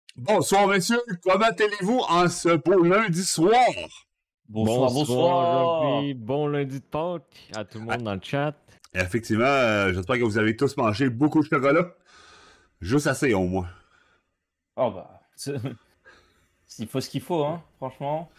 Bonsoir, messieurs. Comment allez-vous en ce beau lundi soir? Bonsoir, bonsoir. Jean-Pierre. Bon lundi de Pâques à tout le Ah, monde dans le chat. effectivement, j'espère que vous avez tous mangé beaucoup de chocolat. Juste assez, au moins. Oh bah, il faut ce qu'il faut, hein, franchement.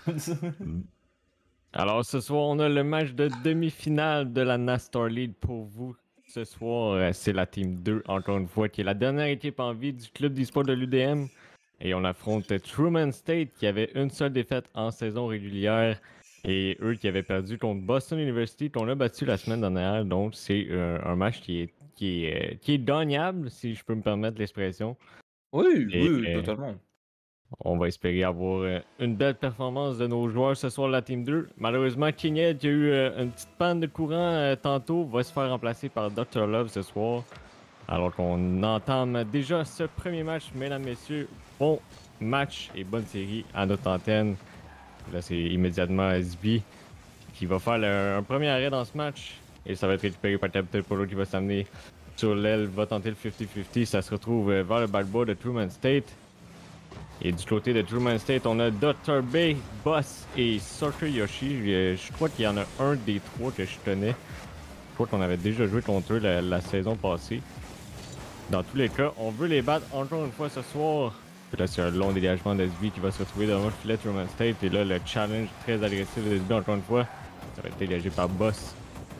Alors ce soir, on a le match de demi-finale de la NASCAR League pour vous. Ce soir, c'est la Team 2, encore une fois, qui est la dernière équipe en vie du club d'e-sport de l'UDM. Et on affronte Truman State, qui avait une seule défaite en saison régulière. Et eux qui avaient perdu contre Boston University, qu'on a battu la semaine dernière. Donc c'est un match qui est gagnable, si je peux me permettre l'expression. Oui, Et oui, oui, totalement. on va espérer avoir une belle performance de nos joueurs ce soir, la Team 2. Malheureusement, Kinyed, qui a eu une petite panne de courant tantôt, va se faire remplacer par Dr. Love ce soir. Alors qu'on entame déjà ce premier match, mesdames, messieurs. Bon match et bonne série à notre antenne. Là, c'est immédiatement SB qui va faire un premier arrêt dans ce match. Et ça va être récupéré par Captain Polo qui va s'amener sur l'aile, va tenter le 50-50. Ça se retrouve vers le backboard de Truman State. Et du côté de Truman State, on a Dr. Bay, Boss et Soccer Yoshi. Je crois qu'il y en a un des trois que je tenais. Je crois qu'on avait déjà joué contre eux la saison passée. Dans tous les cas, on veut les battre encore une fois ce soir. Puis là, c'est un long dégagement d'SB qui va se retrouver devant le filet de Truman State. Et là, le challenge très agressif d'SB encore une fois. Ça va être dégagé par Boss.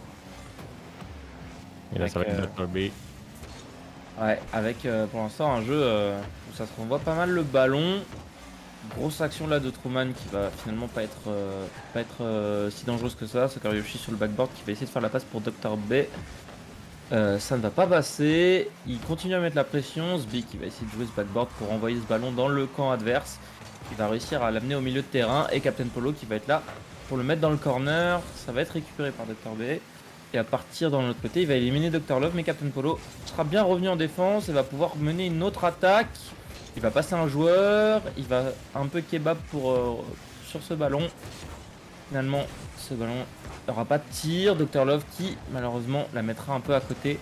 Et là, ça va être Dr. Bay. Ouais, avec pour l'instant un jeu où ça se renvoie pas mal le ballon. Grosse action là de Truman qui va finalement pas être si dangereuse que ça. Yoshi sur le backboard qui va essayer de faire la passe pour Dr. B. Ça ne va pas passer. Il continue à mettre la pression. Sbi qui va essayer de jouer ce backboard pour envoyer ce ballon dans le camp adverse. Il va réussir à l'amener au milieu de terrain. Et Captain Polo qui va être là pour le mettre dans le corner. Ça va être récupéré par Dr. B. Et à partir dans l'autre côté, il va éliminer Dr. Love. Mais Captain Polo sera bien revenu en défense et va pouvoir mener une autre attaque. Il va passer un joueur. Il va un peu kebab sur ce ballon. Finalement, ce ballon n'aura pas de tir. Dr. Love qui, malheureusement, la mettra un peu à côté.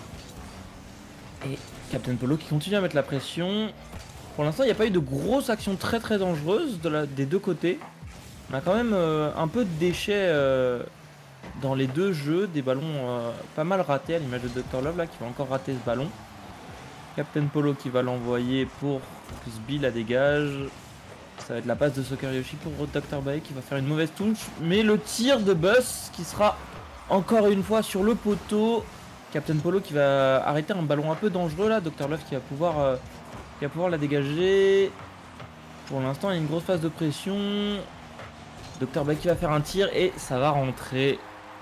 Et Captain Polo qui continue à mettre la pression. Pour l'instant, il n'y a pas eu de grosses actions très très dangereuses des deux côtés. On a quand même un peu de déchets dans les deux jeux. Des ballons pas mal ratés, à l'image de Dr. Love là, qui va encore rater ce ballon. Captain Polo qui va l'envoyer pour que Sbi la dégage. Ça va être la passe de Soccer Yoshi pour Dr. Bae qui va faire une mauvaise touche. Mais le tir de Bus qui sera encore une fois sur le poteau. Captain Polo qui va arrêter un ballon un peu dangereux là. Dr. Love qui va pouvoir la dégager. Pour l'instant, il y a une grosse phase de pression. Dr. Bae qui va faire un tir et ça va rentrer.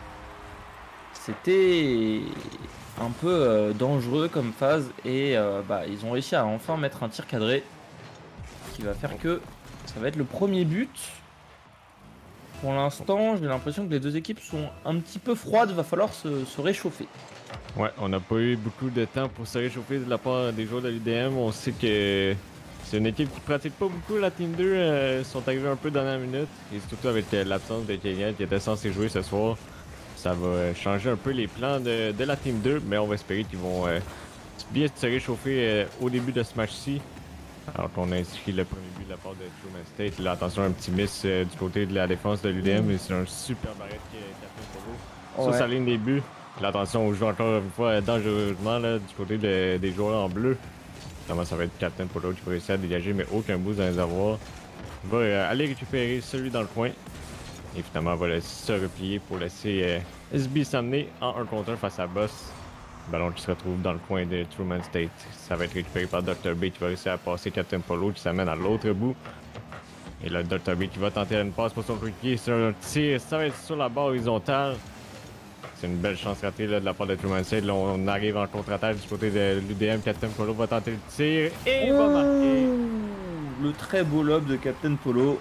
C'était un peu dangereux comme phase et ils ont réussi à enfin mettre un tir cadré qui va faire que ça va être le premier but. Pour l'instant, j'ai l'impression que les deux équipes sont un petit peu froides, va falloir se réchauffer. Ouais, on n'a pas eu beaucoup de temps pour se réchauffer de la part des joueurs de l'UDM. On sait que c'est une équipe qui pratique pas beaucoup. La Team 2 sont arrivés un peu dans la minute. Et surtout avec l'absence de Kenya qui était censé jouer ce soir. Ça va changer un peu les plans de la Team 2. Mais on va espérer qu'ils vont bien se réchauffer au début de ce match-ci. Alors qu'on a inscrit le premier but de la part de Truman State. Là, attention, un petit miss du côté de la défense de l'UDM. Et c'est un super barrette qui a fait Polo. Sur sa ligne des buts. Là, attention, on joue encore une fois dangereusement là, du côté des joueurs en bleu. Notamment, ça va être Captain Polo qui va réussir à dégager, mais aucun boost dans les avoirs. Il va aller récupérer celui dans le coin. Et finalement, il va laisser se replier pour laisser SB s'amener en 1 contre 1 face à Boss. Ballon qui se retrouve dans le coin de Truman State. Ça va être récupéré par Dr. B qui va réussir à passer Captain Polo qui s'amène à l'autre bout. Et là, Dr. B qui va tenter une passe pour son coéquipier. C'est un tir, ça va être sur la barre horizontale. C'est une belle chance ratée là, de la part de Truman State. Là, on arrive en contre-attaque du côté de l'UDM. Captain Polo va tenter le tir et va marquer. Le très beau lob de Captain Polo.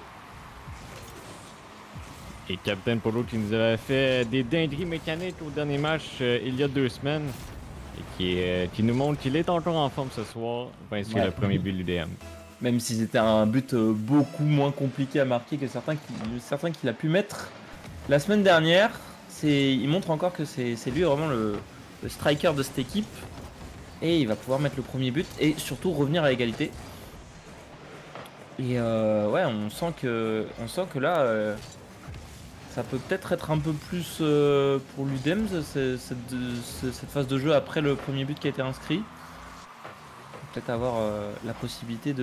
Et Captain Polo qui nous avait fait des dingueries mécaniques au dernier match il y a 2 semaines. Et qui nous montre qu'il est encore en forme ce soir. Va inscrire le premier but de l'UDM. Même si c'était un but beaucoup moins compliqué à marquer que certains qu'il a pu mettre la semaine dernière. Il montre encore que c'est lui vraiment le striker de cette équipe. Et il va pouvoir mettre le premier but et surtout revenir à égalité. Et ouais, on sent que là, ça peut peut-être être un peu plus pour l'UDEM, cette phase de jeu après le premier but qui a été inscrit. Peut-être avoir la possibilité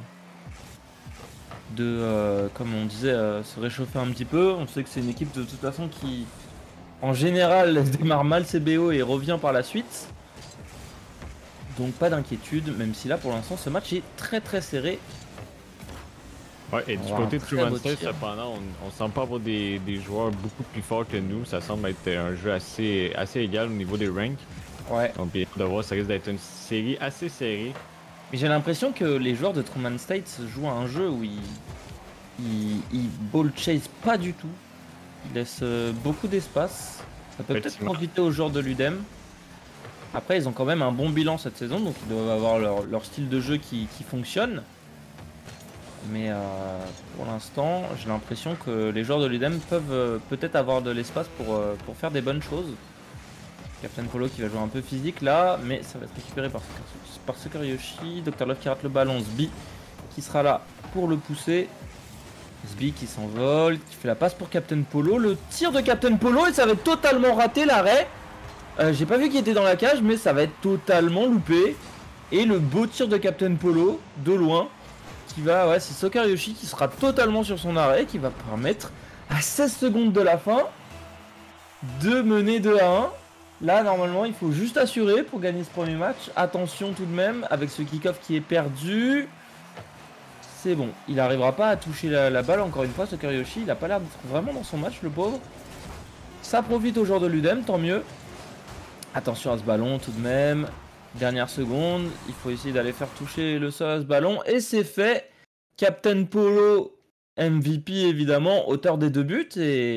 comme on disait, se réchauffer un petit peu. On sait que c'est une équipe de toute façon qui, en général, démarre mal ses BO et revient par la suite. Donc pas d'inquiétude, même si là pour l'instant ce match est très très serré. Ouais, et du côté de Truman State, cependant, on semble pas avoir des joueurs beaucoup plus forts que nous. Ça semble être un jeu assez égal au niveau des ranks. Ouais. Donc bien de voir, ça risque d'être une série assez serrée. Mais j'ai l'impression que les joueurs de Truman State jouent à un jeu où ils ball chase pas du tout. Ils laissent beaucoup d'espace. Ça peut peut-être profiter aux joueurs de l'UDEM. Après, ils ont quand même un bon bilan cette saison, donc ils doivent avoir leur style de jeu qui fonctionne. Mais pour l'instant, j'ai l'impression que les joueurs de l'UDEM peuvent peut-être avoir de l'espace pour faire des bonnes choses. Captain Polo qui va jouer un peu physique là, mais ça va être récupéré par Sucker Yoshi. Dr Love qui rate le ballon, Sbi qui sera là pour le pousser. Sbi qui s'envole, qui fait la passe pour Captain Polo. Le tir de Captain Polo et ça va être totalement raté l'arrêt. J'ai pas vu qu'il était dans la cage, mais ça va être totalement loupé. Et le beau tir de Captain Polo de loin. Qui va, ouais, c'est Sucker Yoshi qui sera totalement sur son arrêt, qui va permettre à 16 secondes de la fin de mener 2-1. Là, normalement, il faut juste assurer pour gagner ce premier match. Attention tout de même, avec ce kick-off qui est perdu. C'est bon, il n'arrivera pas à toucher la balle encore une fois, Sucker Yoshi. Il n'a pas l'air d'être vraiment dans son match, le pauvre. Ça profite aux joueurs de l'UDEM, tant mieux. Attention à ce ballon tout de même. Dernière seconde, il faut essayer d'aller faire toucher le sol à ce ballon. Et c'est fait. Captain Polo, MVP évidemment, auteur des 2 buts.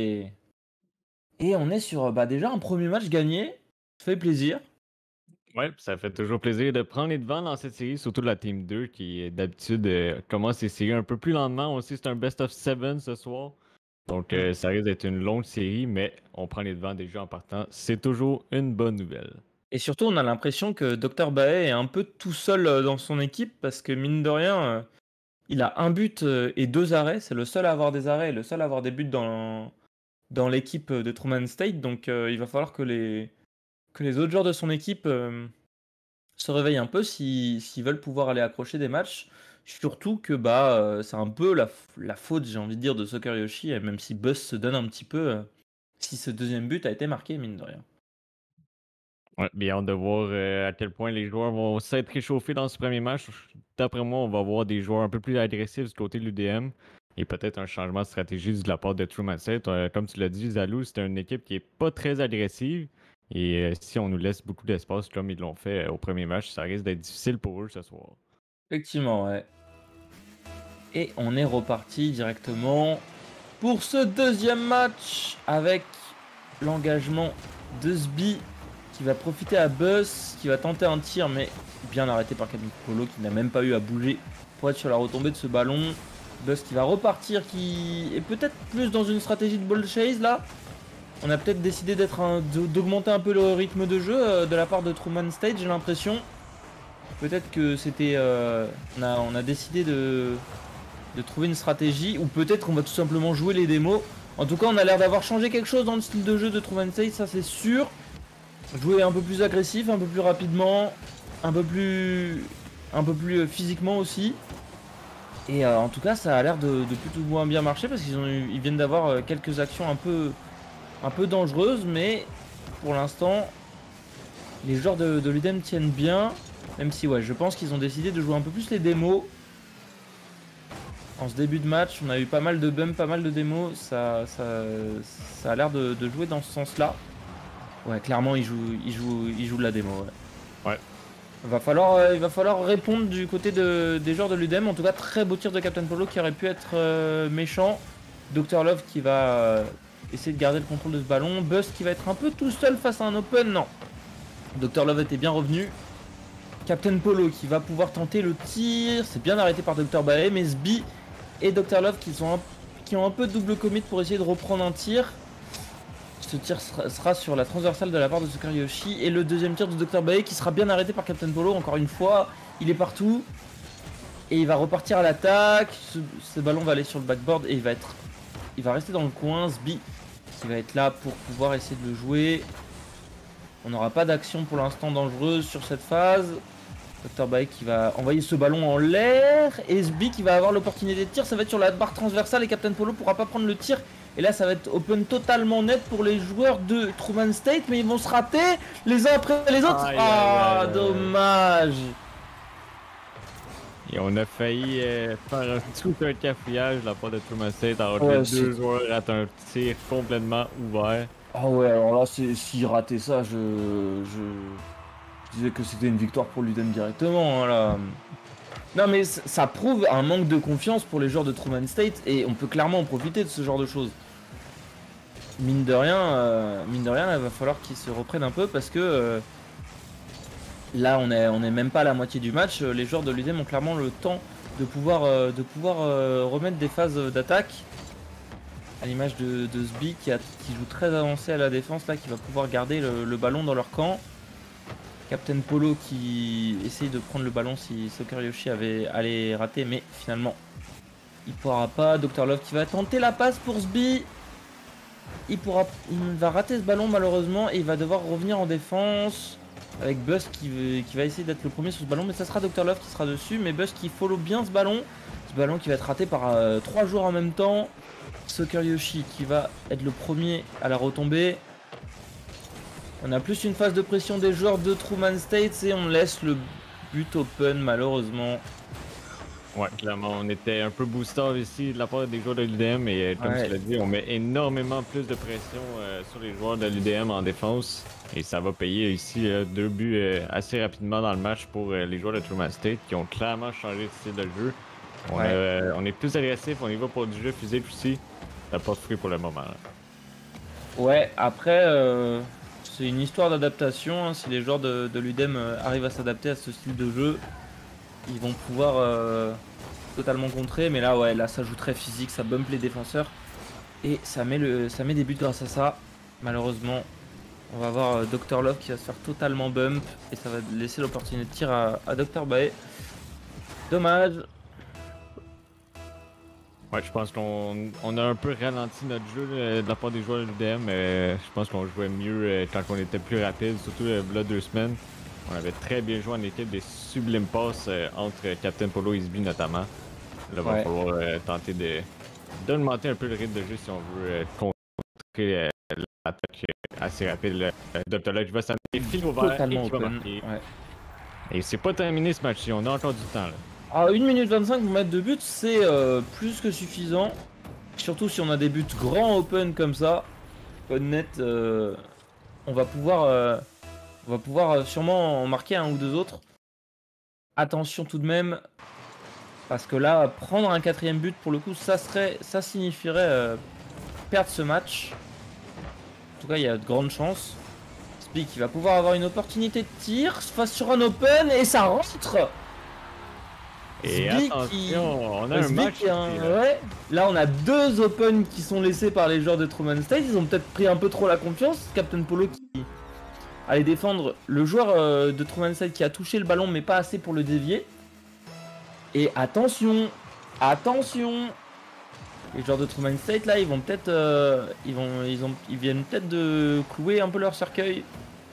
Et on est sur déjà un premier match gagné. Ça fait plaisir. Ouais, ça fait toujours plaisir de prendre les devants dans cette série, surtout la Team 2 qui d'habitude commence ses séries un peu plus lentement. Aussi, c'est un best of 7 ce soir. Donc ça risque d'être une longue série, mais on prend les devants déjà en partant. C'est toujours une bonne nouvelle. Et surtout, on a l'impression que Dr Bae est un peu tout seul dans son équipe parce que mine de rien, il a un but et 2 arrêts. C'est le seul à avoir des arrêts et le seul à avoir des buts dans l'équipe de Truman State. Donc il va falloir que les autres joueurs de son équipe se réveillent un peu s'ils veulent pouvoir aller accrocher des matchs. Surtout que c'est un peu la faute, j'ai envie de dire, de Sucker Yoshi, et même si Buzz se donne un petit peu si ce deuxième but a été marqué, mine de rien. Ouais, bien hâte de voir à quel point les joueurs vont s'être réchauffés dans ce premier match. D'après moi, on va voir des joueurs un peu plus agressifs du côté de l'UDM et peut-être un changement de stratégie de la part de Truman State. Comme tu l'as dit, Zalou, c'est une équipe qui est pas très agressive. Et si on nous laisse beaucoup d'espace comme ils l'ont fait au premier match, ça risque d'être difficile pour eux ce soir. Effectivement, ouais. Et on est reparti directement pour ce deuxième match avec l'engagement de Sbi qui va profiter à Buzz, qui va tenter un tir mais bien arrêté par Captain Polo qui n'a même pas eu à bouger pour être sur la retombée de ce ballon. Buzz qui va repartir, qui est peut-être plus dans une stratégie de ball chase là. On a peut-être décidé d'augmenter un peu le rythme de jeu de la part de Truman State, j'ai l'impression. Peut-être que c'était... on a décidé de trouver une stratégie, ou peut-être qu'on va tout simplement jouer les démos. En tout cas, on a l'air d'avoir changé quelque chose dans le style de jeu de Truman State, ça c'est sûr. Jouer un peu plus agressif, un peu plus rapidement, un peu plus physiquement aussi. Et en tout cas, ça a l'air de plutôt bien marcher parce qu'ils viennent d'avoir quelques actions un peu dangereuses, mais pour l'instant, les joueurs de l'UDEM tiennent bien. Même si, ouais, je pense qu'ils ont décidé de jouer un peu plus les démos. En ce début de match, on a eu pas mal de bumps, pas mal de démos. Ça a l'air de jouer dans ce sens-là. Ouais, clairement, ils jouent de la démo. Ouais. Il va falloir répondre du côté des joueurs de l'UDEM. En tout cas, très beau tir de Captain Polo qui aurait pu être méchant. Dr Love qui va essayer de garder le contrôle de ce ballon. Buzz qui va être un peu tout seul face à un open. Non. Dr Love était bien revenu. Captain Polo qui va pouvoir tenter le tir. C'est bien arrêté par Dr Bae. Mais Sbi et Dr Love qui ont un peu de double commit pour essayer de reprendre un tir. Ce tir sera sur la transversale de la part de Sucker Yoshi. Et le deuxième tir de Dr Bae qui sera bien arrêté par Captain Polo. Encore une fois, il est partout. Et il va repartir à l'attaque. Ce ballon va aller sur le backboard et il va rester dans le coin. Sbi qui va être là pour pouvoir essayer de le jouer. On n'aura pas d'action pour l'instant dangereuse sur cette phase. Dr. Bae qui va envoyer ce ballon en l'air. Et Sbi qui va avoir l'opportunité de tir. Ça va être sur la barre transversale et Captain Polo pourra pas prendre le tir. Et là ça va être open totalement net pour les joueurs de Truman State. Mais ils vont se rater les uns après les autres. Ah, dommage. Et on a failli faire tout un cafouillage de la part de Truman State. Alors que les deux joueurs ratent un tir complètement ouvert. Ah ouais, alors là, s'il ratait ça, je disais que c'était une victoire pour l'UDEM directement. Hein, là. Non mais ça prouve un manque de confiance pour les joueurs de Truman State et on peut clairement en profiter de ce genre de choses. Mine de rien, il va falloir qu'ils se reprennent un peu parce que là, on est même pas à la moitié du match. Les joueurs de l'UDEM ont clairement le temps de pouvoir remettre des phases d'attaque. À l'image de Sbi qui joue très avancé à la défense là, qui va pouvoir garder le ballon dans leur camp. Captain Polo qui essaye de prendre le ballon si Soccer Yoshi allait rater, mais finalement il pourra pas. Dr. Love qui va tenter la passe pour Sbi. Il va rater ce ballon malheureusement et il va devoir revenir en défense. Avec Buzz qui va essayer d'être le premier sur ce ballon, mais ça sera Dr. Love qui sera dessus. Mais Buzz qui follow bien ce ballon qui va être raté par 3 joueurs en même temps. Soccer Yoshi qui va être le premier à la retomber. On a plus une phase de pression des joueurs de Truman State et on laisse le but open malheureusement. Ouais, clairement, on était un peu booster ici de la part des joueurs de l'UDM et comme tu l'as dit, on met énormément plus de pression sur les joueurs de l'UDM en défense et ça va payer ici 2 buts assez rapidement dans le match pour les joueurs de Truman State qui ont clairement changé de style de jeu. On est plus agressif, on y va pour du jeu physique aussi. Ça pas de fruit pour le moment. Là. Ouais, après, c'est une histoire d'adaptation. Hein. Si les joueurs de l'UDEM arrivent à s'adapter à ce style de jeu, ils vont pouvoir totalement contrer. Mais là, ouais, là, ça joue très physique, ça bump les défenseurs. Et ça met des buts grâce à ça. Malheureusement, on va avoir Dr. Love qui va se faire totalement bump. Et ça va laisser l'opportunité de tir à Dr. Bae. Dommage. Ouais, je pense qu'on a un peu ralenti notre jeu de la part des joueurs de l'UDM, mais je pense qu'on jouait mieux quand on était plus rapide, surtout là 2 semaines. On avait très bien joué en équipe, des sublimes passes entre Captain Polo et Sbi notamment. Là, il va falloir tenter d'augmenter un peu le rythme de jeu si on veut contrer l'attaque assez rapide. Dr. Lodge va s'amener fil ouvert et qui va marquer. Ouais. Et c'est pas terminé ce match-ci, on a encore du temps là. À 1 minute 25 pour mettre 2 buts, c'est plus que suffisant. Surtout si on a des buts grands open comme ça. Net, on va pouvoir sûrement en marquer un ou deux autres. Attention tout de même. Parce que là, prendre un 4ème but pour le coup, ça signifierait perdre ce match. En tout cas, il y a de grandes chances. Sbi qui va pouvoir avoir une opportunité de tir face sur un open et ça rentre. Et attention, on a un match. Ouais. Là, on a 2 open qui sont laissés par les joueurs de Truman State. Ils ont peut-être pris un peu trop la confiance. Captain Polo qui allait défendre le joueur de Truman State qui a touché le ballon, mais pas assez pour le dévier. Et attention, les joueurs de Truman State là, ils vont peut-être, ils viennent peut-être de clouer un peu leur cercueil.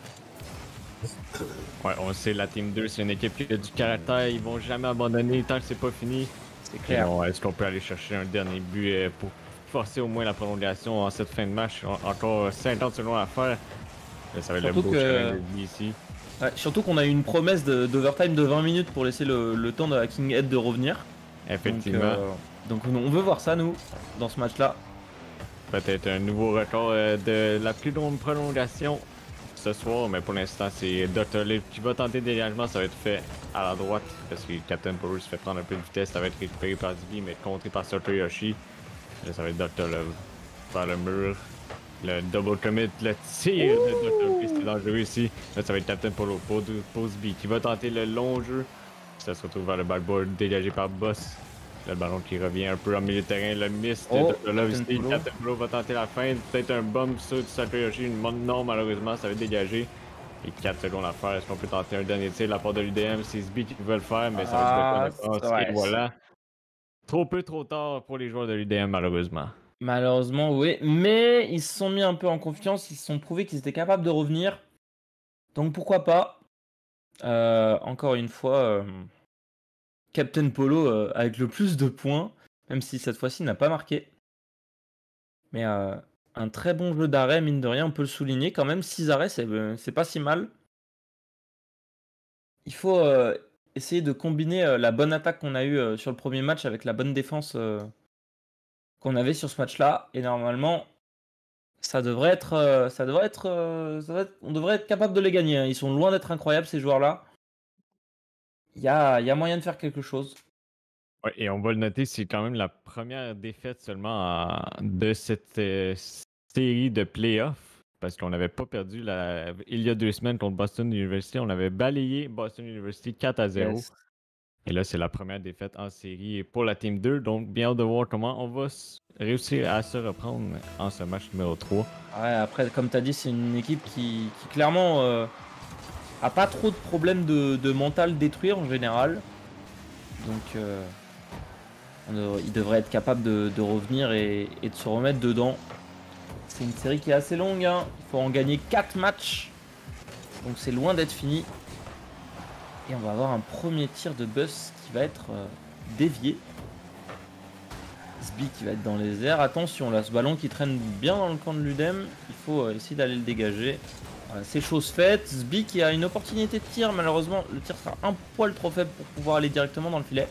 Ouais, on sait, la Team 2, c'est une équipe qui a du caractère, ils vont jamais abandonner tant que c'est pas fini. C'est clair. Est-ce qu'on peut aller chercher un dernier but pour forcer au moins la prolongation en cette fin de match? Encore 50 secondes à faire. Là, ça va être le beau challenge ici. Ouais, surtout qu'on a eu une promesse d'overtime de 20 minutes pour laisser le temps à King Head de revenir. Effectivement. Donc on veut voir ça, nous, dans ce match-là. Peut-être un nouveau record de la plus longue prolongation ce soir, mais pour l'instant, c'est Dr. Love qui va tenter le dégagement. Ça va être fait à la droite parce que Captain Polo se fait prendre un peu de vitesse. Ça va être récupéré par Sbi, mais contré par Soccer Yoshi. Là, ça va être Dr. Love par le mur. Le double commit, le tir de Dr. Love, c'est dangereux ici. Là, ça va être Captain Polo pour Sbi qui va tenter le long jeu. Ça se retrouve vers le backboard dégagé par Boss. Le ballon qui revient un peu en milieu de terrain, le miss de Dr. Love ici. Captain Polo va tenter la fin, peut-être un bump sur Soccer Yoshi, non malheureusement ça va être dégagé. Et 4 secondes à faire. Est-ce qu'on peut tenter un dernier tir de la part de l'UDM? C'est Sbi qui veut le faire, mais ça va être bloqué en défense. Et voilà. Trop peu, trop tard pour les joueurs de l'UDM, malheureusement. Malheureusement, oui. Mais ils se sont mis un peu en confiance. Ils se sont prouvés qu'ils étaient capables de revenir. Donc pourquoi pas. Encore une fois, Captain Polo avec le plus de points. Même si cette fois-ci n'a pas marqué. Mais un très bon jeu d'arrêt, mine de rien, on peut le souligner. Quand même, 6 arrêts, c'est pas si mal. Il faut essayer de combiner la bonne attaque qu'on a eue sur le premier match avec la bonne défense qu'on avait sur ce match-là. Et normalement, on devrait être capable de les gagner. Hein. Ils sont loin d'être incroyables, ces joueurs-là. Il y a moyen de faire quelque chose. Ouais, et on va le noter, c'est quand même la première défaite seulement de cette série de playoffs. Parce qu'on n'avait pas perdu il y a 2 semaines contre Boston University. On avait balayé Boston University 4-0. Yes. Et là, c'est la première défaite en série pour la Team 2. Donc, bien hâte de voir comment on va réussir à se reprendre en ce match numéro 3. Ouais, après, comme tu as dit, c'est une équipe qui clairement a pas trop de problèmes de mental détruire en général. Donc, il devrait être capable de revenir et de se remettre dedans. C'est une série qui est assez longue. Hein. Il faut en gagner 4 matchs. Donc, c'est loin d'être fini. Et on va avoir un premier tir de Bus qui va être dévié. Sbi qui va être dans les airs. Attention, là, ce ballon qui traîne bien dans le camp de l'UDEM. Il faut essayer d'aller le dégager. Voilà, c'est chose faite. Sbi qui a une opportunité de tir. Malheureusement, le tir sera un poil trop faible pour pouvoir aller directement dans le filet.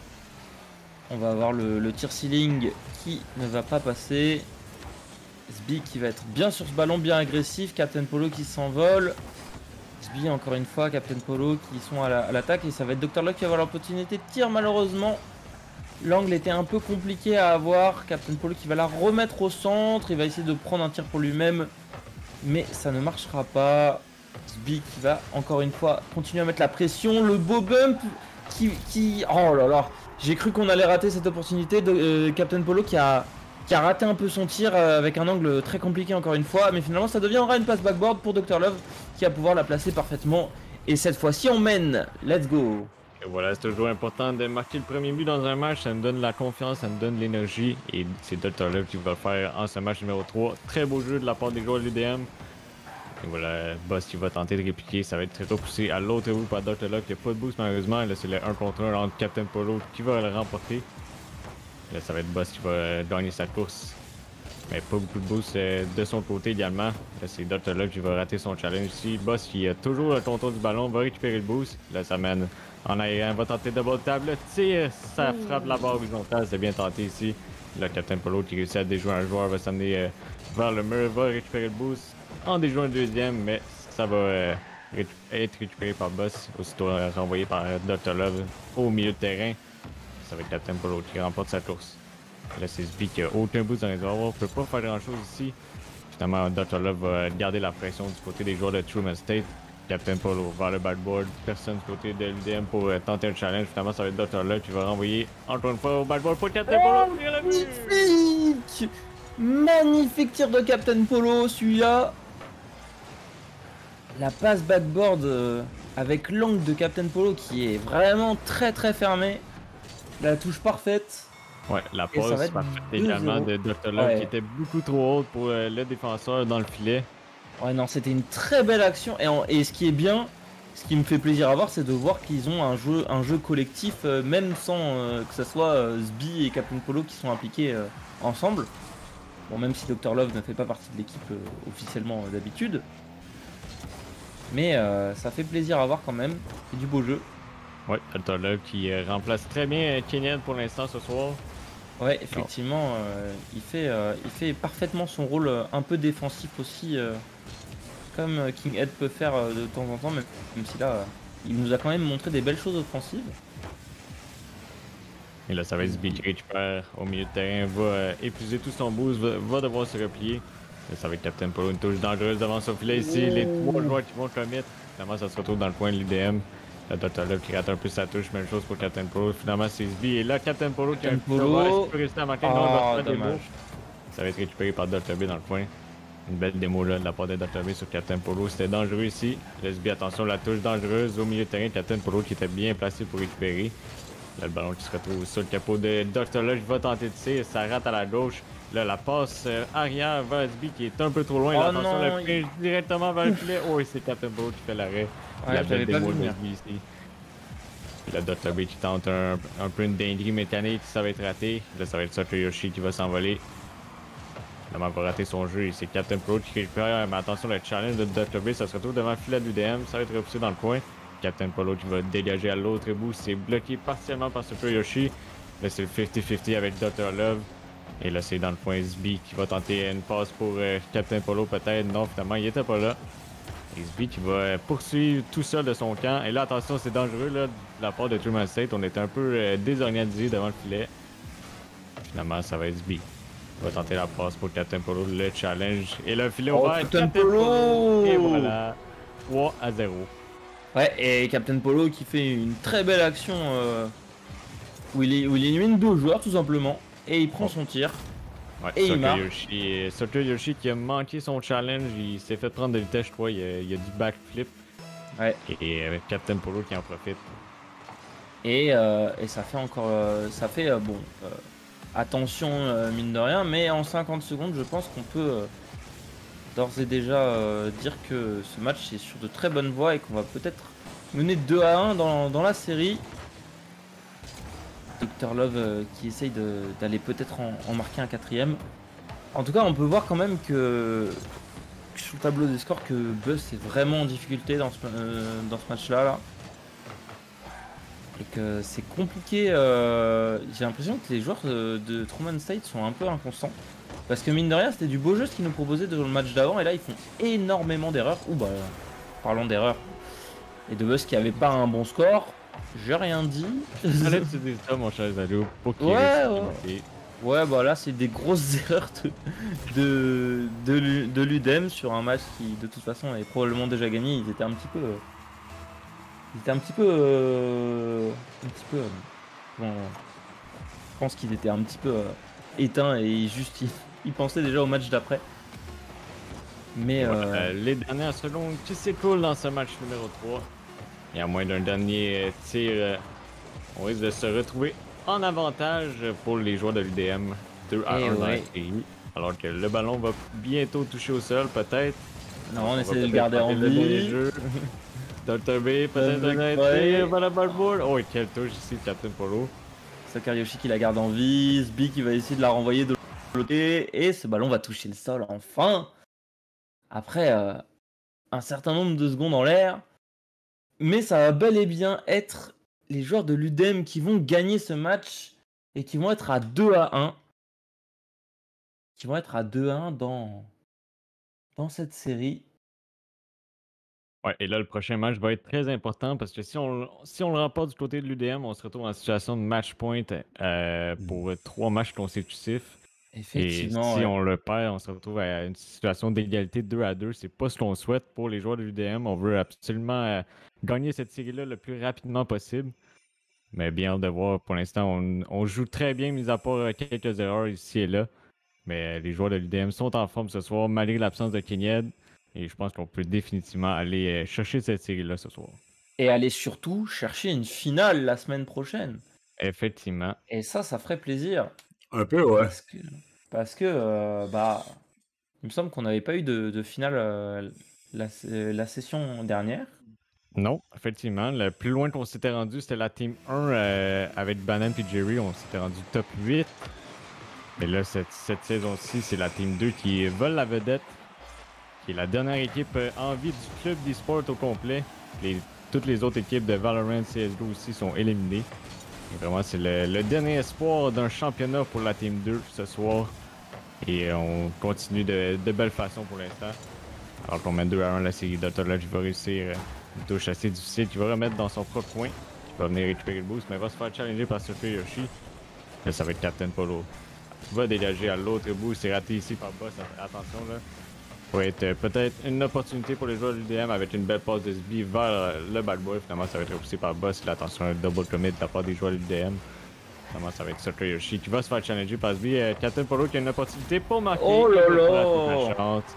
On va avoir le tir ceiling qui ne va pas passer. Sbi qui va être bien sur ce ballon, bien agressif. Captain Polo qui s'envole. Sbi encore une fois, Captain Polo qui sont à l'attaque. Et ça va être Dr. Luck qui va avoir l'opportunité de tir. Malheureusement, l'angle était un peu compliqué à avoir. Captain Polo qui va la remettre au centre. Il va essayer de prendre un tir pour lui-même. Mais ça ne marchera pas. Sbi qui va encore une fois continuer à mettre la pression. Le beau bump qui... Oh là là. J'ai cru qu'on allait rater cette opportunité de Captain Polo qui a raté un peu son tir avec un angle très compliqué encore une fois. Mais finalement ça deviendra une passe backboard pour Dr. Love qui va pouvoir la placer parfaitement. Et cette fois-ci on mène. Let's go. Et voilà, c'est toujours important de marquer le premier but dans un match. Ça nous donne la confiance, ça nous donne l'énergie. Et c'est Dr. Love qui va le faire en ce match numéro 3. Très beau jeu de la part des joueurs de l'UDM. Et voilà, Boss qui va tenter de répliquer. Ça va être très repoussé à l'autre bout par Dr. Love qui n'a pas de boost malheureusement. Là, c'est le 1 contre 1 entre Captain Polo qui va le remporter. Là, ça va être Boss qui va gagner sa course. Mais pas beaucoup de boost de son côté également. Là, c'est Dr. Love qui va rater son challenge ici. Boss qui a toujours le contrôle du ballon, va récupérer le boost. Là, ça mène en arrière, va tenter double table. Le tir, ça frappe la barre horizontale. C'est bien tenté ici. Là, Captain Polo qui réussit à déjouer un joueur, va s'amener vers le mur, va récupérer le boost en déjouant le deuxième, mais ça va être récupéré par Boss, aussitôt renvoyé par Dr. Love au milieu de terrain. Ça va être Captain Polo qui remporte sa course. Là, c'est Sbi qui a aucun boost dans les arbres, peut pas faire grand chose ici. Finalement, Dr. Love va garder la pression du côté des joueurs de Truman State. Captain Polo vers le backboard, personne du côté de l'UDM pour tenter un challenge. Finalement, ça va être Dr. Love qui va renvoyer encore une fois au backboard pour Captain Polo. Magnifique! Magnifique tir de Captain Polo, celui-là. La passe backboard avec l'angle de Captain Polo qui est vraiment très très fermé. La touche parfaite. Ouais, la passe parfaite également de Dr. Love qui était beaucoup trop haute pour le défenseur dans le filet. Ouais, non, c'était une très belle action. Et ce qui est bien, ce qui me fait plaisir à voir, c'est de voir qu'ils ont un jeu collectif, même sans que ce soit Sbi et Captain Polo qui sont impliqués ensemble. Bon, même si Dr. Love ne fait pas partie de l'équipe officiellement d'habitude. Mais ça fait plaisir à voir quand même. C'est du beau jeu. Ouais, Dr. Love qui remplace très bien Kenyan pour l'instant ce soir. Ouais, effectivement, il fait parfaitement son rôle un peu défensif aussi, comme King Ed peut faire de temps en temps, même si là, il nous a quand même montré des belles choses offensives. Et là, ça va être Sbi qui récupère au milieu de terrain, va épuiser tout son boost, va devoir se replier. Là, ça va être Captain Polo, une touche dangereuse devant son filet ici. Les 3 joueurs qui vont commit. Finalement, ça se retrouve dans le coin de l'UDM. Là, Dr. Love qui rate un peu sa touche, même chose pour Captain Polo. Finalement, c'est Sbi. Et là, Captain Polo qui a un peu réussi à marquer. Ça va être récupéré par Dr. B dans le coin. Une belle démo là de la part de Dr. B sur Captain Polo. C'était dangereux ici. SB, attention, la touche dangereuse au milieu de terrain. Captain Polo qui était bien placé pour récupérer. Là, le ballon qui se retrouve sur le capot de Dr. Lodge va tenter de tirer. Ça rate à la gauche. Là, la passe arrière vers SB qui est un peu trop loin. Oh Là, attention, non, le pinch directement vers le filet. Oh, et c'est Captain Polo qui fait l'arrêt. Ouais, La je l'avais belle pas démo vu de venir. SB ici. Puis là, Dr. B qui tente un peu une dinguerie mécanique. Ça va être raté. Là, ça va être Satoyoshi qui va s'envoler. Finalement, va rater son jeu et c'est Captain Pro qui récupère. Mais attention, le challenge de Dr. B, ça se retrouve devant le filet de l'UDM. Ça va être repoussé dans le coin. Captain Polo qui va dégager à l'autre bout. C'est bloqué partiellement par Yoshi. Là, c'est le 50-50 avec Dr. Love. Et là, c'est dans le coin SB qui va tenter une passe pour Captain Polo peut-être. Non, finalement, il était pas là. SB qui va poursuivre tout seul de son camp. Et là, attention, c'est dangereux là, de la part de Truman State. On était un peu désorganisé devant le filet. Finalement, ça va être SB. Il va tenter la passe pour Captain Polo, le challenge. Et le filet Oh, ouvert. Captain Polo! Et voilà. 3-0. Ouais, et Captain Polo qui fait une très belle action où il élimine 2 joueurs tout simplement. Et il prend son tir. Ouais, Et il marque. Yoshi qui a manqué son challenge. Il s'est fait prendre de vitesse, je crois. Il y a du backflip. Ouais. Et avec Captain Polo qui en profite. Et ça fait encore. Bon. Attention, mine de rien, mais en 50 secondes, je pense qu'on peut d'ores et déjà dire que ce match est sur de très bonnes voies et qu'on va peut-être mener 2-1 dans la série. Dr. Love qui essaye d'aller peut-être en marquer un 4ème. En tout cas, on peut voir quand même que sur le tableau des scores que Buzz est vraiment en difficulté dans ce match-là. Là. Et que c'est compliqué. J'ai l'impression que les joueurs de Truman State sont un peu inconstants. Parce que mine de rien, c'était du beau jeu ce qu'ils nous proposaient dans le match d'avant. Et là, ils font énormément d'erreurs. Ou bah, parlons d'erreurs. Et de Buzz qui avait pas un bon score. J'ai rien dit. Allez, tu dis ça, mon cher Zalou. Pour qu'il Ouais, bah là, c'est des grosses erreurs de l'UDEM sur un match qui, de toute façon, est probablement déjà gagné. Ils étaient un petit peu. Bon, je pense qu'ils étaient un petit peu éteints et juste ils pensaient déjà au match d'après. Mais les dernières secondes qui s'écoulent dans ce match numéro 3. Et à moins d'un dernier tir, on risque de se retrouver en avantage pour les joueurs de l'UDM 2-1 dans la série. Alors que le ballon va bientôt toucher au sol, peut-être. Non, on essaie de le garder en vie. Dr. B, peut-être voilà Ballboard. Oh, et quelle touche ici, Captain Polo. Sakaryoshi qui la garde en vie, Sbi qui va essayer de la renvoyer de l'autre côté, et ce ballon va toucher le sol enfin. Après un certain nombre de secondes en l'air, mais ça va bel et bien être les joueurs de l'UDEM qui vont gagner ce match et qui vont être à 2-1. Qui vont être à 2-1 dans cette série. Ouais, et là, le prochain match va être très important parce que si on le remporte du côté de l'UDM, on se retrouve en situation de match point pour 3 matchs consécutifs. Effectivement. Et si on le perd, on se retrouve à une situation d'égalité 2-2. C'est pas ce qu'on souhaite pour les joueurs de l'UDM. On veut absolument gagner cette série-là le plus rapidement possible. Mais bien hâte de voir. Pour l'instant, on joue très bien, mis à part quelques erreurs ici et là. Mais les joueurs de l'UDM sont en forme ce soir, malgré l'absence de Kenyed. Et je pense qu'on peut définitivement aller chercher cette série-là ce soir. Et aller surtout chercher une finale la semaine prochaine. Effectivement. Et ça ferait plaisir. Un peu, ouais. Parce que il me semble qu'on n'avait pas eu de finale la session dernière. Non, effectivement. Le plus loin qu'on s'était rendu, c'était la Team 1 avec Banane et Jerry. On s'était rendu top 8. Mais là, cette saison-ci, c'est la Team 2 qui vole la vedette. Qui est la dernière équipe en vie du club d'e-sport au complet. Toutes les autres équipes de Valorant, CSGO aussi sont éliminées. Et vraiment, c'est le dernier espoir d'un championnat pour la Team 2 ce soir. Et on continue de belle façon pour l'instant. Alors qu'on mène 2-1 la série. Dr. Lodge va réussir une touche assez difficile qu'il va remettre dans son propre coin. Il va venir récupérer le boost, mais il va se faire challenger par Yoshi. Là, ça va être Captain Polo. Il va dégager à l'autre bout. C'est raté ici par Boss. Attention là. Ça va être peut-être une opportunité pour les joueurs de l'UDM avec une belle passe de SB vers le backboard. Finalement, ça va être repoussé par Boss. Là, attention, un double commit de la part des joueurs de l'UDM. Finalement, ça va être Yoshi qui va se faire challenger par SB. Captain Polo qui a une opportunité pour marquer. Oh là là!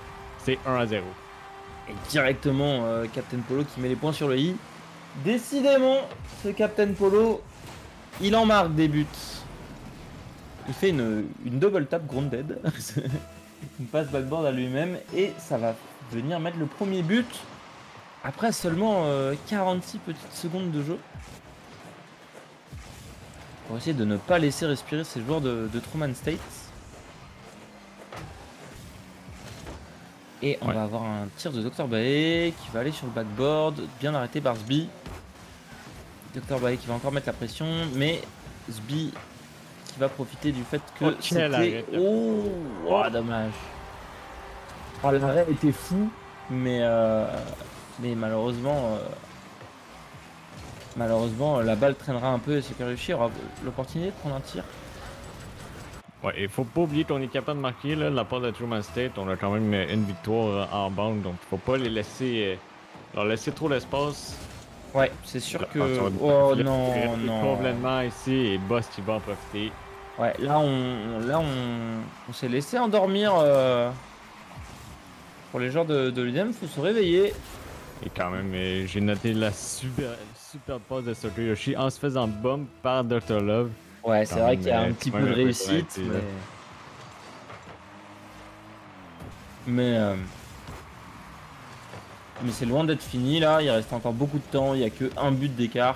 C'est 1-0. Et directement, Captain Polo qui met les points sur le i. Décidément, ce Captain Polo, il en marque des buts. Il fait une double tap grounded. Une passe backboard à lui-même. Et ça va venir mettre le premier but. Après seulement 46 petites secondes de jeu. Pour essayer de ne pas laisser respirer ces joueurs de Truman State. Et on va avoir un tir de Dr. Bae qui va aller sur le backboard, bien arrêté par Sbi. Dr. Bae qui va encore mettre la pression, mais Sbi qui va profiter du fait que c'était... Oh, dommage. Oh, l'arrêt était fou, mais malheureusement, la balle traînera un peu et Sakayoshi aura l'opportunité de prendre un tir. Ouais, il faut pas oublier qu'on est capable de marquer là, de la part de Truman State. On a quand même une victoire en bound, donc faut pas les laisser, leur laisser trop d'espace. Ouais, c'est sûr que... Oh non. Complètement ici et Boss qui va en profiter. Ouais, là on s'est laissé endormir. Pour les joueurs de l'UDM, faut se réveiller. Et quand même, j'ai noté la super passe de Sakayoshi en se faisant bomb par Dr. Love. Ouais, c'est vrai qu'il y a un petit peu de réussite, mais c'est loin d'être fini là, il reste encore beaucoup de temps, il n'y a que un but d'écart.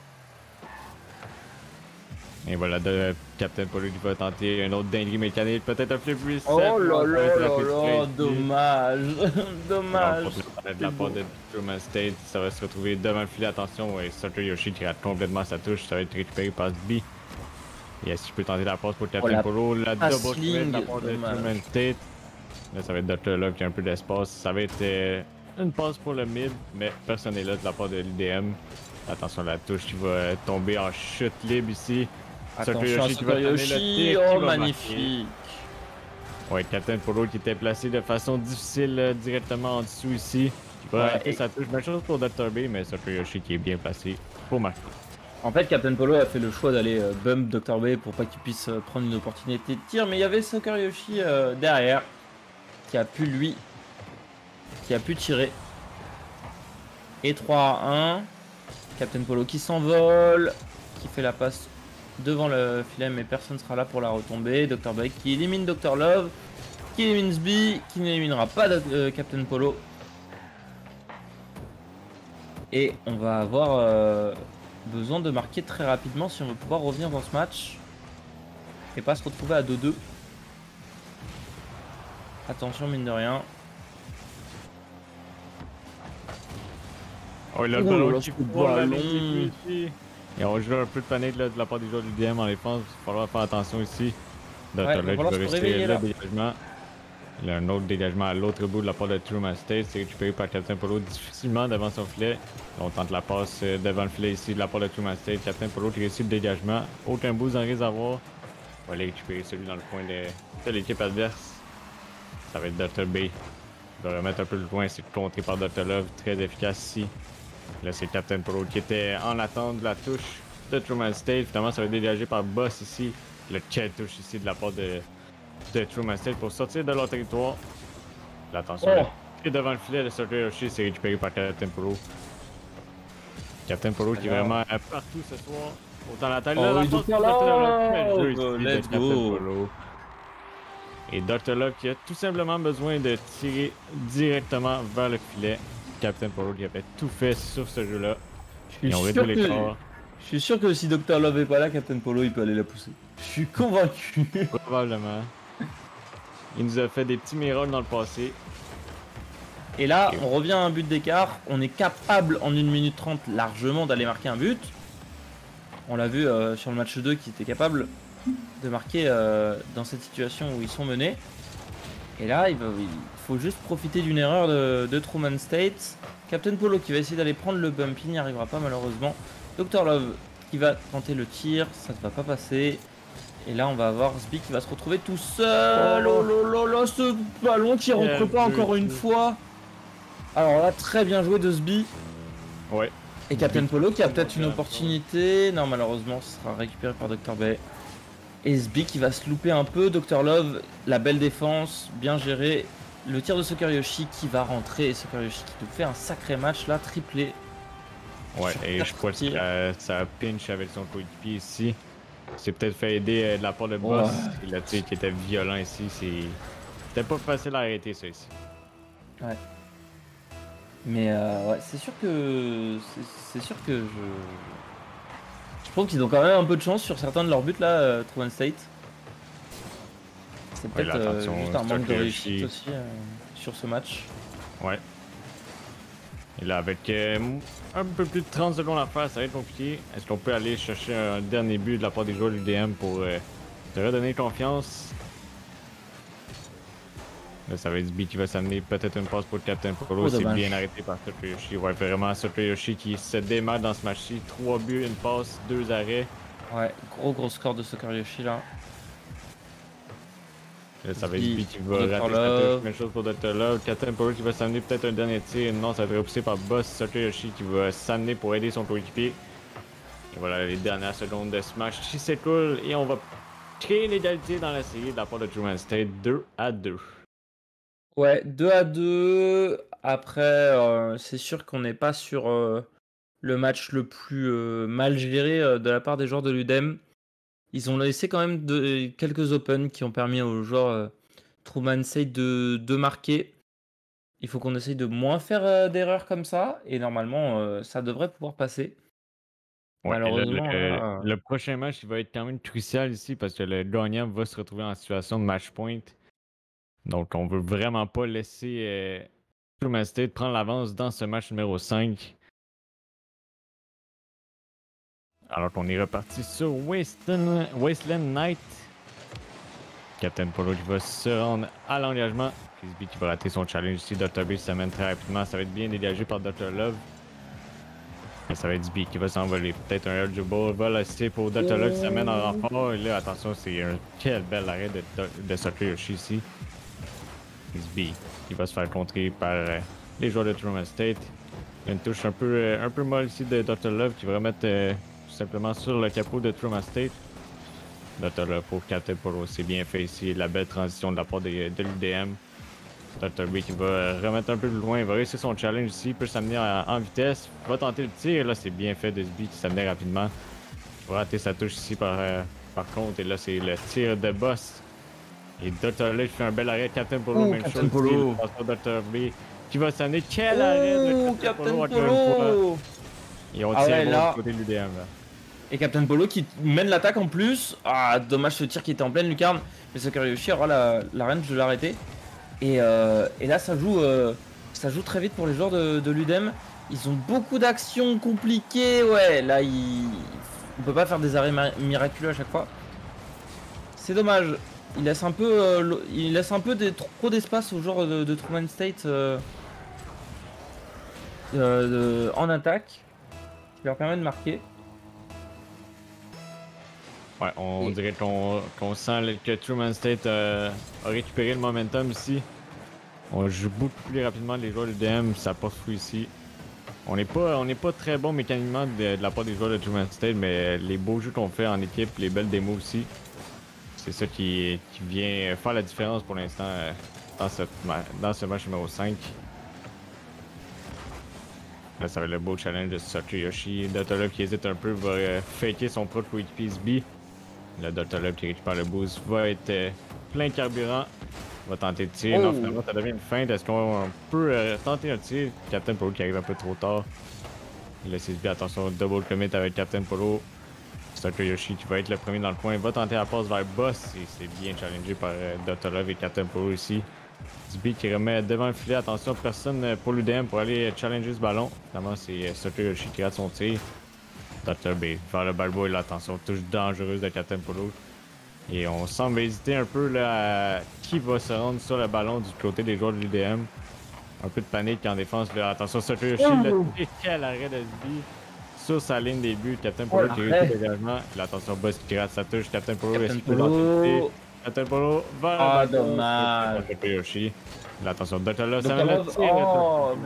Et voilà, Captain Polo qui va tenter un autre dinguerie mécanique, peut-être un flip reset. Oh là là, dommage, dommage. De la part de Truman State, ça va se retrouver devant le filet, attention, ouais, Sakayoshi qui rate complètement sa touche, ça va être récupéré par Sbi. Et est-ce qu'il peut tenter la passe pour Captain Polo, la double swing de la part de Truman State. Là, ça va être Dr. Love qui a un peu d'espace, ça va être une passe pour le mid, mais personne n'est là de la part de l'UDM. Attention, la touche qui va tomber en chute libre ici. Attention à Sakayoshi, oh magnifique. Ouais, Captain Polo qui était placé de façon difficile directement en dessous ici. Qui va rater sa touche. Même chose pour Dr. B, mais Sakayoshi qui est bien placé pour marquer. En fait, Captain Polo a fait le choix d'aller bump Dr. B pour pas qu'il puisse prendre une opportunité de tir, mais il y avait Sakayoshi derrière qui a pu tirer. Et 3-1. Captain Polo qui s'envole, qui fait la passe devant le filet, mais personne sera là pour la retomber. Dr. Bike qui élimine Dr. Love, qui élimine Sbi, qui n'éliminera pas Captain Polo. Et on va avoir besoin de marquer très rapidement si on veut pouvoir revenir dans ce match et pas se retrouver à 2-2. Attention, mine de rien. Oh, il a le ballon qui ballon. Et on joue un peu de panique là, de la part des joueurs du DM en défense. Il va falloir faire attention ici. Dr. Love va rester le dégagement. Il y a un autre dégagement à l'autre bout de la part de Truman State. C'est récupéré par Captain Polo difficilement devant son filet. On tente la passe devant le filet ici de la part de Truman State. Captain Polo qui réussit le dégagement. Aucun boost dans le réservoir. On va aller récupérer celui dans le coin de l'équipe adverse. Ça va être Dr. B. Il va remettre un peu le loin. C'est contré par Dr. Love. Très efficace ici. Là, c'est Captain Polo qui était en attente de la touche de Truman State. Finalement, ça va être dégagé par Boss ici. Le check touche ici de la part de Truman State pour sortir de leur territoire. L'attention est devant le filet de Sakayoshi, c'est récupéré par Captain Polo. Captain Polo qui est vraiment partout ce soir. Autant la taille let's go. Et Dr. Love qui a tout simplement besoin de tirer directement vers le filet. Captain Polo qui a fait tout fait sur ce jeu-là. Je suis sûr que si Dr. Love est pas là, Captain Polo il peut aller la pousser. Je suis convaincu. Probablement. Il nous a fait des petits miracles dans le passé. Et là, on revient à un but d'écart. On est capable en 1 minute 30 largement d'aller marquer un but. On l'a vu sur le match 2 qui était capable de marquer dans cette situation où ils sont menés. Et là, il faut juste profiter d'une erreur de Truman State. Captain Polo qui va essayer d'aller prendre le bump, il n'y arrivera pas malheureusement. Dr. Love qui va tenter le tir, ça ne va pas passer. Et là, on va avoir Sbi qui va se retrouver tout seul. Oh là là, ce ballon qui rentre pas encore une fois. Alors là, très bien joué de Sbi. Ouais. Et Captain Polo qui a peut-être une opportunité. Non, malheureusement, ce sera récupéré par Dr. Bay. Et Sbi qui va se louper un peu. Dr. Love, la belle défense, bien gérée. Le tir de Soccer Yoshi qui va rentrer. Et Soccer Yoshi qui nous fait un sacré match là, triplé. Ouais, Sur et quatre je crois que tirs. ça pinch avec son coéquipier ici. C'est peut-être fait aider de la part de Boss. Et le tir qui était violent ici, c'était pas facile à arrêter ça ici. Ouais. Mais ouais, c'est sûr que je trouve qu'ils ont quand même un peu de chance sur certains de leurs buts là, Truman State. C'est Ouais, peut-être là, attention, juste un manque de Soccer réussite Yoshi. aussi sur ce match. Ouais. Et là, avec un peu plus de 30 secondes à faire, ça va être compliqué. Est-ce qu'on peut aller chercher un dernier but de la part des joueurs de l'UDM pour te redonner confiance? Là, ça va être Sbi qui va s'amener peut-être une passe pour le Captain Polo. Oh, C'est dommage. bien arrêté par Soccer Yoshi. Ouais, vraiment, Soccer Yoshi qui se démarre dans ce match-ci. 3 buts, une passe, 2 arrêts. Ouais, gros score de Soccer Yoshi là. Là, ça va être Sbi Sbi qui pour va Dr. rater sa Love. touche. Même chose pour Dr. Love. Captain Polo qui va s'amener peut-être un dernier tir. Non, ça va être repoussé par Boss. Soccer Yoshi qui va s'amener pour aider son coéquipier. Et voilà les dernières secondes de ce match qui s'écoulent. Et on va créer l'égalité dans la série de la part de Truman State. 2-2. Ouais, 2-2. Après, c'est sûr qu'on n'est pas sur le match le plus mal géré de la part des joueurs de l'UDEM. Ils ont laissé quand même quelques open qui ont permis aux joueurs Truman State de marquer. Il faut qu'on essaye de moins faire d'erreurs comme ça. Et normalement, ça devrait pouvoir passer. Ouais, et là, Malheureusement, là, le prochain match, il va être quand même crucial ici parce que le gagnant va se retrouver en situation de match point. Donc, on veut vraiment pas laisser Truman State prendre l'avance dans ce match numéro 5. Alors qu'on est reparti sur Wasteland Knight. Captain Polo qui va se rendre à l'engagement. Frisbee qui va rater son challenge ici. Dr. B s'amène très rapidement. Ça va être bien dégagé par Dr. Love. Et ça va être B qui va s'envoler. Peut-être un eligible vol assisté pour Dr. Love qui s'amène en renfort. Et là, attention, c'est un quel bel arrêt de Soccer Yoshi ici. Frisbee qui va se faire contrer par les joueurs de Truman State. Une touche un peu molle ici de Dr. Love qui va remettre tout simplement sur le capot de Truman State. Dr. Love pour Captain Polo, c'est bien fait ici. La belle transition de la part de l'UDM. Dr. B qui va remettre un peu plus loin. Il va réussir son challenge ici. Il peut s'amener en vitesse. Il va tenter le tir. Et là, c'est bien fait de Sbi qui s'amenait rapidement. Il va rater sa touche ici par contre. Et là, c'est le tir de Boss. Et Dr. Love fait un bel arrêt. Captain Polo, même Captain chose. Polo. Dr. B qui va s'amener. Quel arrêt de Captain encore une fois. Polo. Et on Ah tire ouais, bon là. du côté de l'UDM. Là. Et Captain Polo qui mène l'attaque en plus. Ah, dommage ce tir qui était en pleine lucarne. Mais Soccer Yoshi aura la range de l'arrêter. Et là, ça joue très vite pour les joueurs de l'UDEM. Ils ont beaucoup d'actions compliquées. Ouais, là, on peut pas faire des arrêts miraculeux à chaque fois. C'est dommage. Il laisse un peu trop d'espace aux joueurs de Truman State en attaque. Qui leur permet de marquer. Ouais, on dirait qu'on sent que Truman State a récupéré le momentum ici. On joue beaucoup plus rapidement les joueurs de l'UDM, ça porte fruit ici. On n'est pas très bon mécaniquement de la part des joueurs de Truman State, mais les beaux jeux qu'on fait en équipe, les belles démos aussi, c'est ça qui vient faire la différence pour l'instant dans ce match numéro 5. Là, ça va être le beau challenge de Soccer Yoshi. Dr. Love qui hésite un peu va faker son propre coéquipier Sbi. Le Dr. Love qui récupère le boost va être plein carburant. Va tenter de tirer. Non, finalement, ça devient une feinte. Est-ce qu'on peut tenter un tir? Captain Polo qui arrive un peu trop tard. Il laisse Sbi, attention, double commit avec Captain Polo. Soccer Yoshi qui va être le premier dans le coin. Va tenter la passe vers Boss. Et c'est bien challengé par Dr. Love et Captain Polo ici. Sbi qui remet devant le filet. Attention, personne pour l'UDM pour aller challenger ce ballon. Finalement, c'est Soccer Yoshi qui rate son tir. Dr. B vers le ballboy, là, attention, touche dangereuse de Captain Polo. Et on semble hésiter un peu là à qui va se rendre sur le ballon du côté des joueurs de l'UDM. Un peu de panique en défense. Là. Attention, Soccer Yoshi, quel arrêt de Sbi sur sa ligne des buts. Captain Polo qui réussit le dégagement. Puis attention, Boss qui rate sa touche. Captain Polo est Captain Polo va ah, dommage. Soccer Yoshi. Là, attention, Dr. Love, Dr. ça va Love,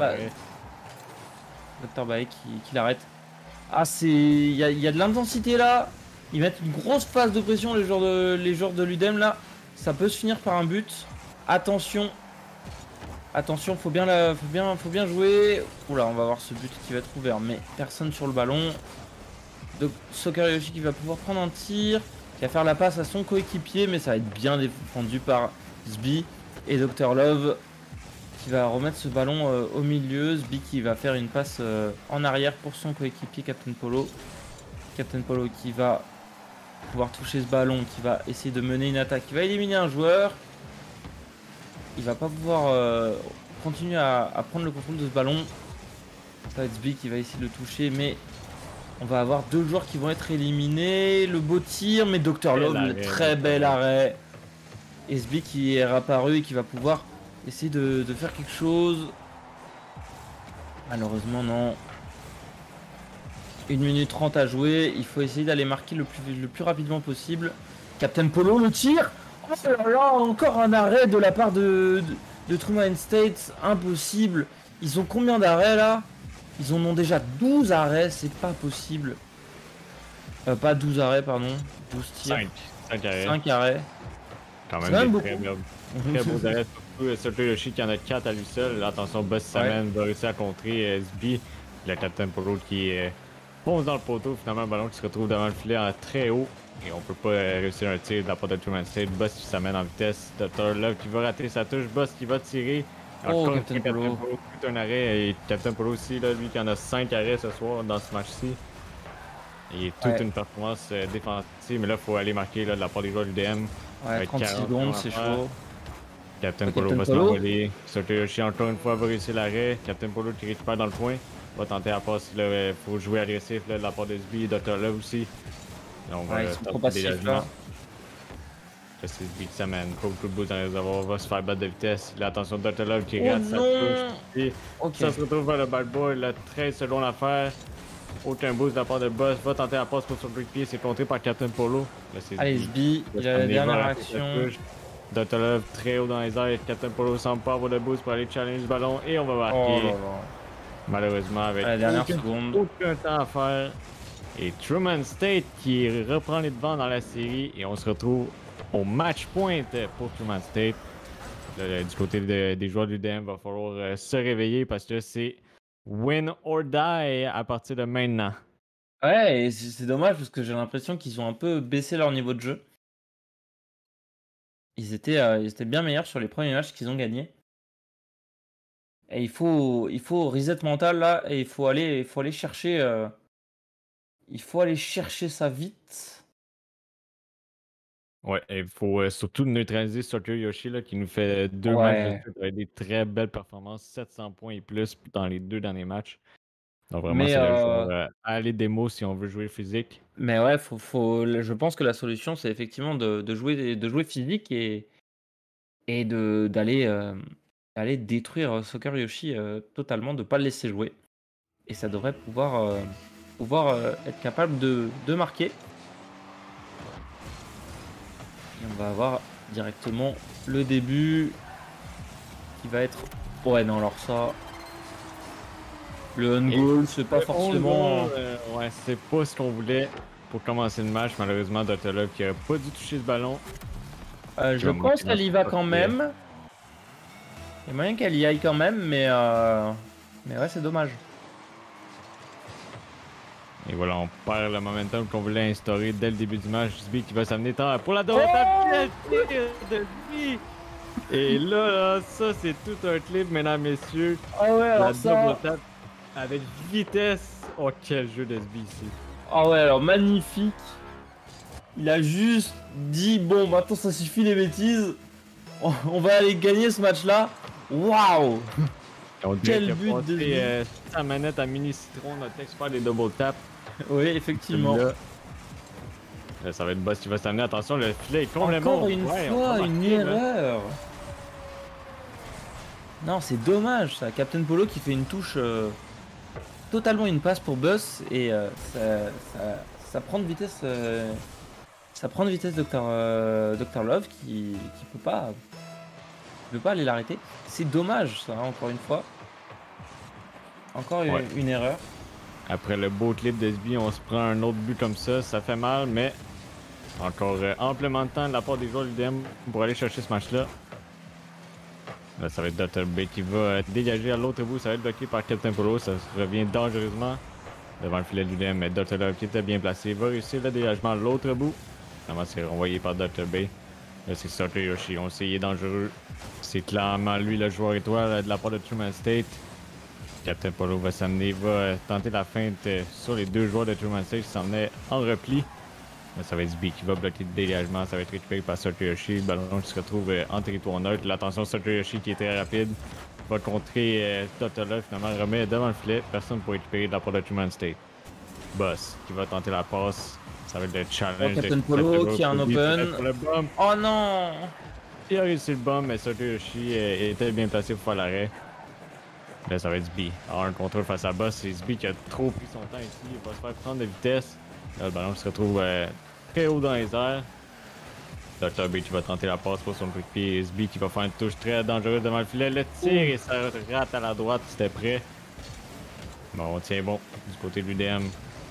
Dr. Bae qui l'arrête. Ah, il y a de l'intensité là. Ils mettent une grosse phase de pression, les joueurs de l'UDEM là. Ça peut se finir par un but. Attention. Attention, faut bien jouer. Oula, on va voir ce but qui va être ouvert, mais personne sur le ballon. Donc Soccer Yoshi qui va pouvoir prendre un tir, qui va faire la passe à son coéquipier, mais ça va être bien défendu par Sbi et Dr Love qui va remettre ce ballon au milieu. Sbi qui va faire une passe en arrière pour son coéquipier Captain Polo. Captain Polo qui va pouvoir toucher ce ballon, qui va essayer de mener une attaque, qui va éliminer un joueur. Il va pas pouvoir continuer à prendre le contrôle de ce ballon. Ça va être Sbi qui va essayer de le toucher, mais on va avoir 2 joueurs qui vont être éliminés. Le beau tir, mais Dr Love, le très bel arrêt. Et Sbi qui est réapparu et qui va pouvoir essayer de faire quelque chose. Malheureusement, non. 1 minute 30 à jouer. Il faut essayer d'aller marquer le plus rapidement possible. Captain Polo, le tir. Oh là là, encore un arrêt de la part de Truman State. Impossible. Ils ont combien d'arrêts là? Ils en ont déjà 12 arrêts, c'est pas possible. Pas 12 arrêts, pardon. 12 tirs. 5 arrêts. 5 arrêts. Quand C'est même beaucoup. très beaux arrêts. Surtout Yoshi qui en a 4 à lui seul. Attention, Boss Saman va réussir à contrer SB. Le Captain Polo qui fonce dans le poteau. Finalement, le ballon qui se retrouve devant le filet en très haut. Et on peut pas réussir un tir de la part de Truman State. Boss qui s'amène en vitesse. Dr Love qui va rater sa touche. Boss qui va tirer. Oh, Captain Polo. Un arrêt. Et Captain Polo aussi, là, lui qui en a 5 arrêts ce soir dans ce match-ci. Et toute une performance défensive. Mais là, il faut aller marquer là, de la part des joueurs du DM. Ouais, 30 secondes, c'est chaud. Captain Polo va se l'envoler. Yoshi encore une fois va réussir l'arrêt. Captain Polo qui récupère dans le coin. Va tenter à passer. Il faut jouer agressif là, de la part de SB. Dr Love aussi. Donc, ils sont trop passifs là. C'est SB qui s'amène. Pas beaucoup de beaux dans les réservoirs. Va se faire battre de vitesse. L'attention de Dr Love qui rate sa touche. Et ça se retrouve vers le bad boy. Là, 13 secondes à faire. Aucun boost de la part de Boss. Va tenter la passe pour son pied. C'est contré par Captain Polo. Là, allez, SB, il a la dernière action. Dr Love très haut dans les airs. Captain Polo semble pas avoir de boost pour aller challenger le ballon. Et on va marquer. Oh, malheureusement, avec la dernière seconde. Aucun temps à faire. Et Truman State qui reprend les devants dans la série. Et on se retrouve au match point pour Truman State. Du côté des joueurs du DM, il va falloir se réveiller parce que c'est win or die à partir de maintenant. Ouais, et c'est dommage parce que j'ai l'impression qu'ils ont un peu baissé leur niveau de jeu. Ils étaient bien meilleurs sur les premiers matchs qu'ils ont gagnés. Et il faut reset mental là, et il faut aller chercher. Il faut aller chercher ça vite. Ouais, il faut surtout neutraliser Soccer Yoshi là, qui nous fait 2 matchs avec des très belles performances, 700 points et plus dans les 2 derniers matchs. Donc vraiment, c'est le joueur aller démo si on veut jouer physique. Mais ouais, je pense que la solution, c'est effectivement de jouer physique et d'aller détruire Soccer Yoshi totalement, de pas le laisser jouer. Et ça devrait pouvoir être capable de marquer. Et on va avoir directement le début qui va être... Ouais, non, alors ça... Le on-goal, c'est pas forcément... ouais, c'est pas ce qu'on voulait pour commencer le match. Malheureusement, Dr Love qui a pas dû toucher ce ballon. Je pense qu'elle y va quand même. Il y a moyen qu'elle y aille quand même, mais ouais, c'est dommage. Et voilà, on perd le momentum qu'on voulait instaurer dès le début du match. SB qui va s'amener pour la double tape de SB. Et là, ça c'est tout un clip, mesdames, messieurs. Ah ouais, alors la double tape avec vitesse. Oh, quel jeu d'SB ici. Ah ouais, alors magnifique. Il a juste dit, bon, maintenant ça suffit les bêtises. On va aller gagner ce match-là. Waouh! Quel but de sa manette à mini citron, notre expert des double taps. Oui, effectivement. Là, ça va être Boss qui va s'amener. Attention, le filet est complètement... Encore une fois, une erreur. Non, c'est dommage ça. Captain Polo qui fait une touche... totalement une passe pour Boss. Et ça prend de vitesse... ça prend de vitesse Dr Love qui peut pas aller l'arrêter. C'est dommage ça, hein, encore une fois. Encore une erreur. Après le beau clip d'SB, on se prend un autre but comme ça. Ça fait mal, mais encore amplement de temps de la part des joueurs du DM pour aller chercher ce match-là. Là, ça va être Dr. B qui va dégager à l'autre bout. Ça va être bloqué par Captain Polo. Ça revient dangereusement devant le filet de l'UDM. Mais Dr. Love qui était bien placé va réussir le dégagement à l'autre bout. Finalement, c'est renvoyé par Dr. B. Là, c'est Sutter Yoshi. On sait, il est dangereux. C'est clairement lui le joueur étoile de la part de Truman State. Captain Polo va s'amener, va tenter la feinte sur les deux joueurs de Truman State qui s'en venaient en repli. Là, ça va être Zbi qui va bloquer le dégagement. Ça va être récupéré par Sutter Yoshi. Le ballon qui se retrouve en territoire neutre. L'attention Sutter Yoshi qui est très rapide. Va contrer Dr. Love. Finalement, remet devant le filet. Personne pour récupérer de la part de Truman State. Boss qui va tenter la passe. Ça va être le challenge. Captain Polo qui a un open. Oh non! Il a réussi le bomb, mais Sutter Yoshi était bien placé pour faire l'arrêt. Là, ça va être Zbi. Alors, un contrôle face à Boss. C'est Zbi qui a trop pris son temps ici. Il va se faire prendre de vitesse. Là, le ballon se retrouve très haut dans les airs. Dr. B qui va tenter la passe pour son coup de pied. Zbi qui va faire une touche très dangereuse devant le filet. Le tir et ça rate à la droite. C'était prêt. Bon, on tient bon du côté de l'UDM.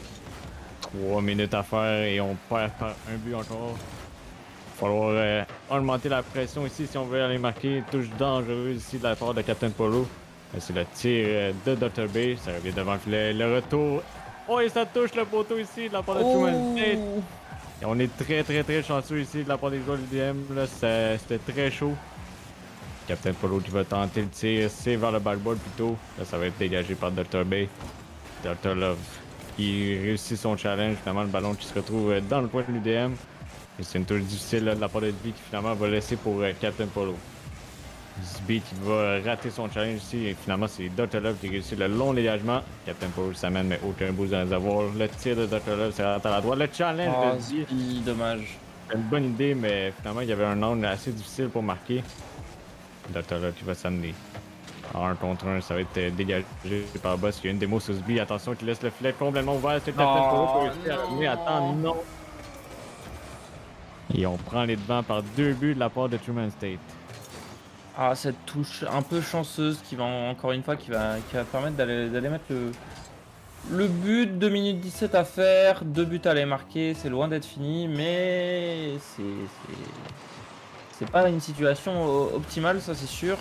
3 minutes à faire et on perd par un but encore. Il va falloir augmenter la pression ici si on veut aller marquer une touche dangereuse ici de la part de Captain Polo. C'est le tir de Dr. B. Ça revient devant le filet. Le retour. Oh, et ça touche le poteau ici de la part de Truman State. Et on est très chanceux ici de la part des joueurs de l'UDM. C'était très chaud. Captain Polo qui va tenter le tir. C'est vers le backboard plutôt. Là, ça va être dégagé par Dr. B. Dr. Love qui réussit son challenge. Finalement, le ballon qui se retrouve dans le coin de l'UDM. Et c'est une touche difficile là, de la part de Zbi qui finalement va laisser pour Captain Polo. Zbi qui va rater son challenge ici. Et finalement, c'est Dr. Love qui réussit le long dégagement. Captain Polo s'amène, mais aucun boost dans les avoirs. Le tir de Dr. Love, c'est raté à la droite. Le challenge de Zbi. Dommage. C'est une bonne idée, mais finalement, il y avait un angle assez difficile pour marquer. Dr. Love qui va s'amener. En 1 contre 1, ça va être dégagé par Boss. Il y a une démo sur Zbi. Attention, qui laisse le filet complètement ouvert. C'est Captain Polo qui réussit à amener. Attends, non. Et on prend les devants par 2 buts de la part de Truman State. Ah, cette touche un peu chanceuse qui va encore une fois qui va permettre d'aller mettre le but. 2 minutes 17 à faire, 2 buts à aller marquer, c'est loin d'être fini, mais c'est pas une situation optimale, ça c'est sûr.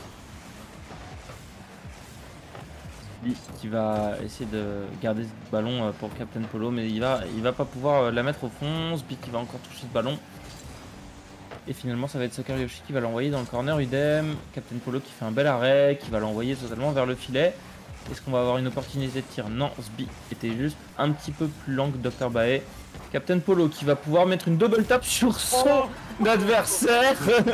Qui va essayer de garder ce ballon pour Captain Polo, mais il va pas pouvoir la mettre au fond. Zbi qui va encore toucher ce ballon. Et finalement, ça va être Sutter Yoshi qui va l'envoyer dans le corner UDM. Captain Polo qui fait un bel arrêt, qui va l'envoyer totalement vers le filet. Est-ce qu'on va avoir une opportunité de tir? Non, Zbi était juste un petit peu plus lent que Dr. Bae. Captain Polo qui va pouvoir mettre une double tap sur son adversaire.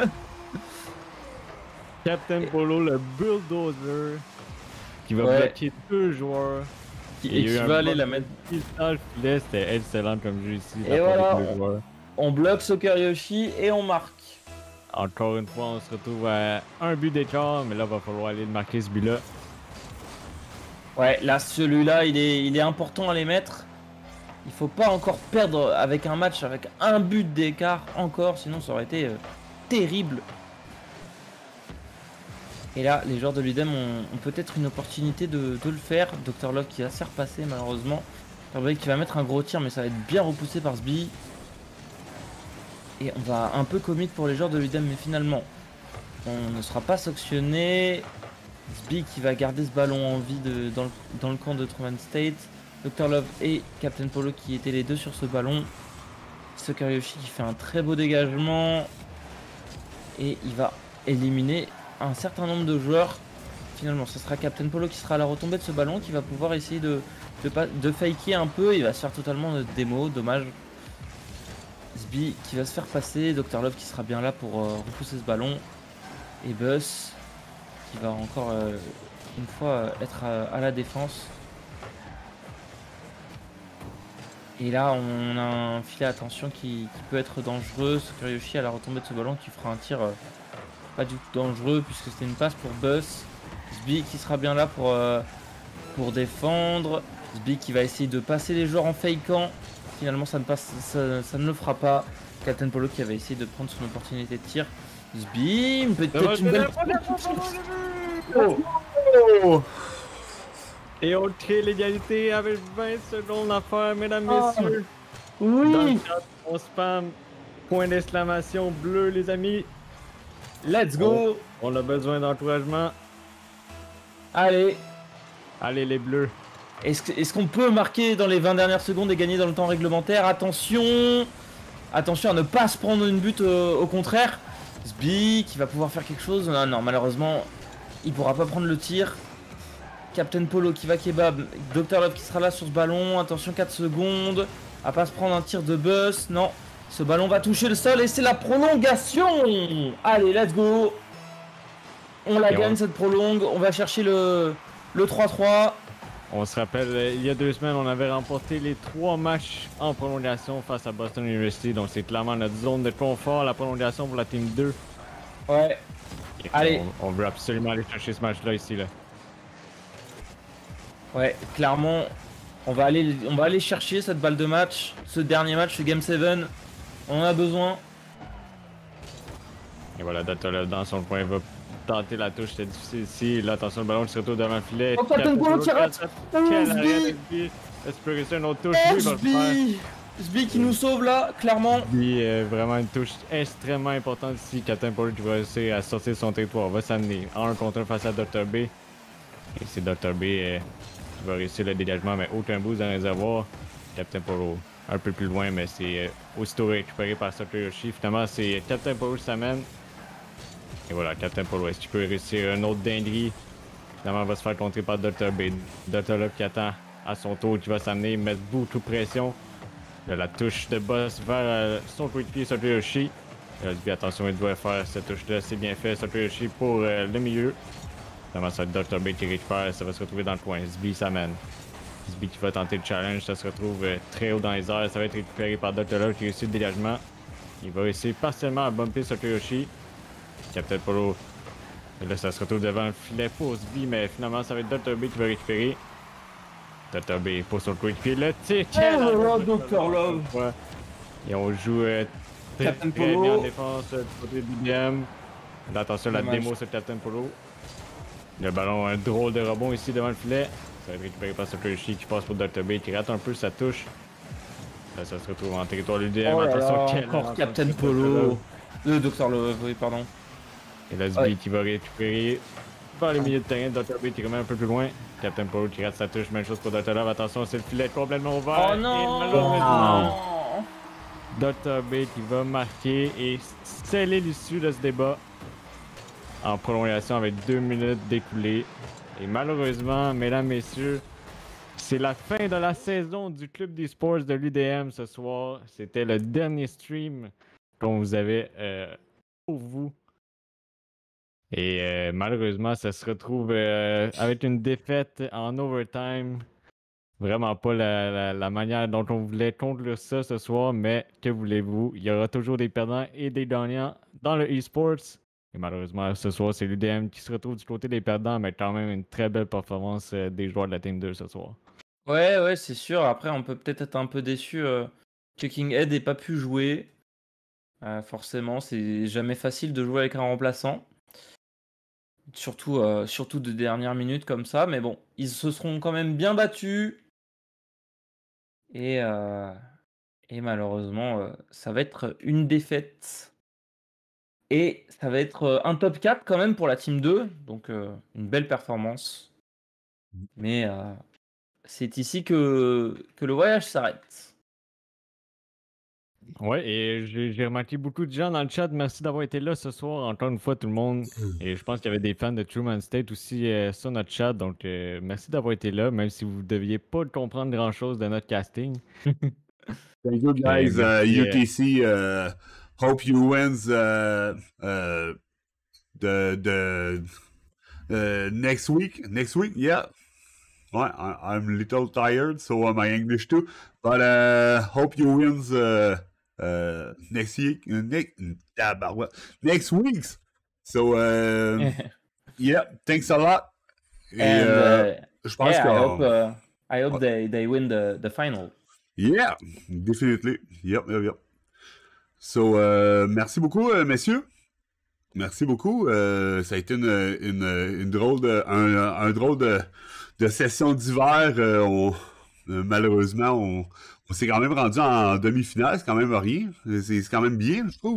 Captain Polo, le bulldozer, qui va bloquer 2 joueurs. Et qui va aller la mettre. C'était excellent comme jeu ici. Et voilà. On bloque Sutter Yoshi et on marque. Encore une fois, on se retrouve à un but d'écart, mais là, il va falloir aller marquer ce but-là. Ouais, là, celui-là, il est important à les mettre. Il faut pas encore perdre avec un match avec un but d'écart encore, sinon ça aurait été terrible. Et là, les joueurs de l'UDM ont peut-être une opportunité de le faire. Dr. Love qui va se faire passer malheureusement. Dr. Love qui va mettre un gros tir, mais ça va être bien repoussé par Zbi. Et on va un peu commit pour les joueurs de l'UDM, mais finalement, on ne sera pas sanctionné. Zbi qui va garder ce ballon en vie dans le camp de Truman State. Dr. Love et Captain Polo qui étaient les deux sur ce ballon. Sutter Yoshi qui fait un très beau dégagement. Et il va éliminer un certain nombre de joueurs. Finalement, ce sera Captain Polo qui sera à la retombée de ce ballon, qui va pouvoir essayer de faker un peu. Il va se faire totalement de démo, dommage. Zbi qui va se faire passer, Dr. Love qui sera bien là pour repousser ce ballon. Et Buzz qui va encore une fois être à la défense. Et là on a un filet à attention qui peut être dangereux. Sutter Yoshi à la retombée de ce ballon qui fera un tir pas du tout dangereux puisque c'était une passe pour Buzz. Zbi qui sera bien là pour défendre. Zbi qui va essayer de passer les joueurs en fakeant. Finalement ça ne le fera pas. Captain Polo qui avait essayé de prendre son opportunité de tir. Zbi, peut-être une belle... Oh. Et on crée l'égalité avec 20 secondes à faire, mesdames, messieurs. Oui. Dans le chat, on spam. Point d'exclamation bleu, les amis. Let's go! On a besoin d'encouragement. Allez! Allez, les bleus. Est-ce qu'on peut marquer dans les 20 dernières secondes et gagner dans le temps réglementaire? Attention! Attention à ne pas se prendre une butte au contraire. Sbi qui va pouvoir faire quelque chose. Non, non, malheureusement, il pourra pas prendre le tir. Captain Polo qui va kebab. Dr Love qui sera là sur ce ballon. Attention, 4 secondes. À pas se prendre un tir de bus. Non. Ce ballon va toucher le sol et c'est la prolongation. Allez, let's go. On la gagne cette prolongue. On va chercher le 3-3. On se rappelle, il y a 2 semaines, on avait remporté les 3 matchs en prolongation face à Boston University. Donc c'est clairement notre zone de confort, la prolongation pour la Team 2. Ouais. Et allez. On veut absolument aller chercher ce match-là ici. Là. Ouais, clairement, on va aller chercher cette balle de match, ce dernier match, ce Game 7. On en a besoin. Et voilà, Dr Love dans son coin va tenter la touche, c'est difficile ici. Là, attention, le ballon qui se retrouve devant le filet. Oh, Captain Polo qui rate. Quel arrêt SB. Est-ce que réussir une autre touche? Oui, il va le faire. SB qui nous sauve là, clairement. SB, vraiment une touche extrêmement importante ici. Captain Polo qui va réussir à sortir de son territoire. Va s'amener en 1 contre 1 face à Dr B. Et c'est Dr B qui va réussir le dégagement, mais aucun boost dans le réservoir. Captain Polo un peu plus loin, mais c'est aussitôt récupéré par Satoyoshi. Finalement, c'est Captain Polo qui s'amène. Et voilà, Captain Polo, est-ce qu'il peut réussir une autre dinguerie? Finalement, il va se faire contrer par Dr. B. Dr. Love qui attend à son tour, qui va s'amener, mettre beaucoup de pression. Là, la touche de boss vers son coéquipier Satoyoshi. Attention, il doit faire cette touche-là, c'est bien fait. Satoyoshi pour le milieu. Finalement, ça va être Dr. B qui récupère, ça va se retrouver dans le coin. Sbi s'amène. Sbi qui va tenter le challenge, ça se retrouve très haut dans les airs. Ça va être récupéré par Dr. Love qui réussit le dégagement. Il va réussir partiellement à bumper Satoyoshi. Captain Polo. Et là, ça se retrouve devant le filet pour Sbi, mais finalement, ça va être Dr. B qui va récupérer. Dr. B pour son coéquipier. Le tir! Oh, Dr. Love! Ouais. Et on joue très bien en défense du côté d'IBM. Là, attention, la démo sur Captain Polo. Le ballon, un drôle de rebond ici devant le filet. Ça va être récupéré par Satoyoshi qui passe pour Dr. B qui rate un peu sa touche. Là, ça se retrouve en territoire de l'UDM. Oh là attention, là, encore Captain Polo. Dr. Love, oui, pardon. Et là, Sbi qui va récupérer par le milieu de terrain. Dr. B qui remet un peu plus loin. Captain Polo qui rate sa touche. Même chose pour Dr. Love. Attention, c'est le filet complètement ouvert. Oh non! Et malheureusement, Dr. B qui va marquer et sceller l'issue de ce débat en prolongation avec 2 minutes d'écoulées. Et malheureusement, mesdames, messieurs, c'est la fin de la saison du Club d'e-sports de l'UDM ce soir. C'était le dernier stream qu'on vous avait pour vous. Et malheureusement, ça se retrouve avec une défaite en overtime. Vraiment pas la manière dont on voulait conclure ça ce soir, mais que voulez-vous? Il y aura toujours des perdants et des gagnants dans le e-sports. Et malheureusement, ce soir, c'est l'UDM qui se retrouve du côté des perdants, mais quand même une très belle performance des joueurs de la Team 2 ce soir. Ouais, c'est sûr. Après, on peut peut-être être un peu déçu. Checking Head n'ait pas pu jouer. Forcément, c'est jamais facile de jouer avec un remplaçant. Surtout de dernière minute comme ça. Mais bon, ils se seront quand même bien battus. Et malheureusement, ça va être une défaite. Et ça va être un top 4 quand même pour la Team 2. Donc une belle performance. Mais c'est ici que le voyage s'arrête. Ouais, et j'ai remarqué beaucoup de gens dans le chat. Merci d'avoir été là ce soir, encore une fois, tout le monde. Et je pense qu'il y avait des fans de Truman State aussi sur notre chat. Donc, merci d'avoir été là, même si vous ne deviez pas comprendre grand-chose de notre casting. Thank you, guys. UTC, hope you wins the next week. Next week, yeah. Well, I'm a little tired, so my English too. But hope you wins next week. Next week's. So yeah, thanks a lot. And je pense que I hope they win the final. Yeah, definitely. Yep. So, merci beaucoup, messieurs. Merci beaucoup. Ça a été une drôle un drôle de session d'hiver. Malheureusement, on s'est quand même rendu en demi-finale. C'est quand même rien. C'est quand même bien, je trouve.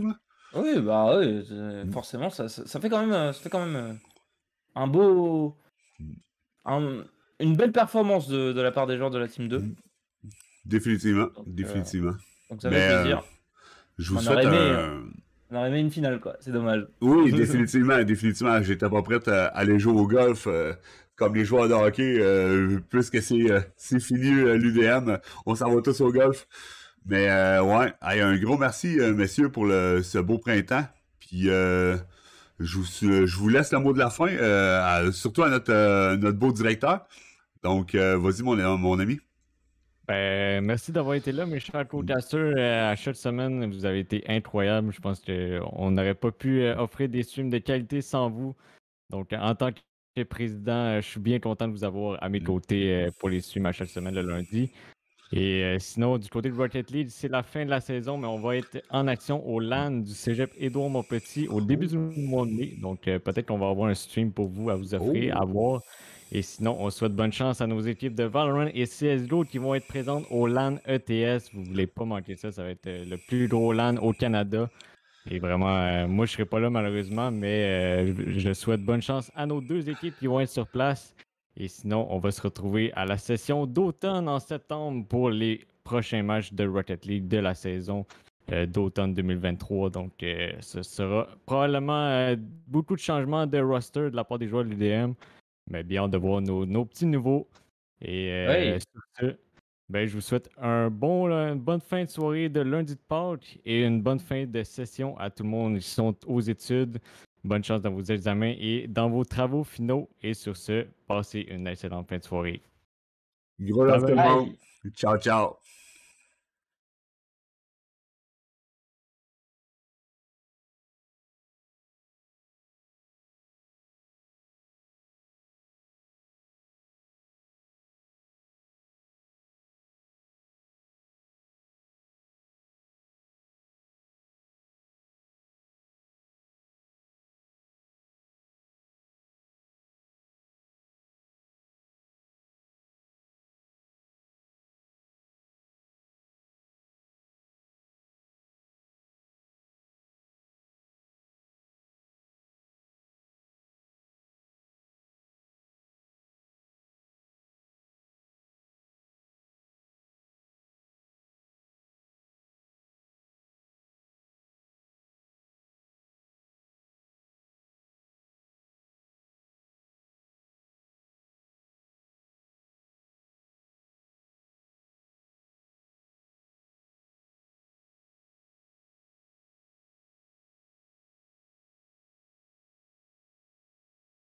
Oui, bah oui, forcément, ça fait quand même, un beau, une belle performance de la part des joueurs de la Team 2. Définitivement, Donc, définitivement. donc ça fait Mais plaisir. je vous On aurait souhaite aimé, un. une finale, quoi. C'est dommage. Oui, définitivement, définitivement. J'étais pas prêt à aller jouer au golf comme les joueurs de hockey, puisque c'est fini l'UDM. On s'en va tous au golf. Mais ouais, hey, un gros merci, messieurs, pour ce beau printemps. Puis je vous laisse le mot de la fin, surtout à notre beau directeur. Donc, vas-y, mon ami. Ben, merci d'avoir été là, mes chers co-casters. À chaque semaine, vous avez été incroyables. Je pense qu'on n'aurait pas pu offrir des streams de qualité sans vous. Donc, en tant que président, je suis bien content de vous avoir à mes côtés pour les streams à chaque semaine le lundi. Et sinon, du côté de Rocket League, c'est la fin de la saison, mais on va être en action au LAN du Cégep Édouard Montpetit au début du mois de mai. Donc, peut-être qu'on va avoir un stream pour vous à vous offrir, à voir. Et sinon, on souhaite bonne chance à nos équipes de Valorant et CSGO qui vont être présentes au LAN ETS. Vous ne voulez pas manquer ça. Ça va être le plus gros LAN au Canada. Et vraiment, moi, je ne serai pas là malheureusement, mais je souhaite bonne chance à nos deux équipes qui vont être sur place. Et sinon, on va se retrouver à la session d'automne en septembre pour les prochains matchs de Rocket League de la saison d'automne 2023. Donc, ce sera probablement beaucoup de changements de roster de la part des joueurs de l'UDM. Mais bien hâte de voir nos petits nouveaux. Et Oui. sur ce, ben, je vous souhaite une bonne fin de soirée de lundi de Pâques et une bonne fin de session à tout le monde qui sont aux études. Bonne chance dans vos examens et dans vos travaux finaux. Et sur ce, passez une excellente fin de soirée. Gros Bye love tout le bye. monde. Bye. Ciao, ciao.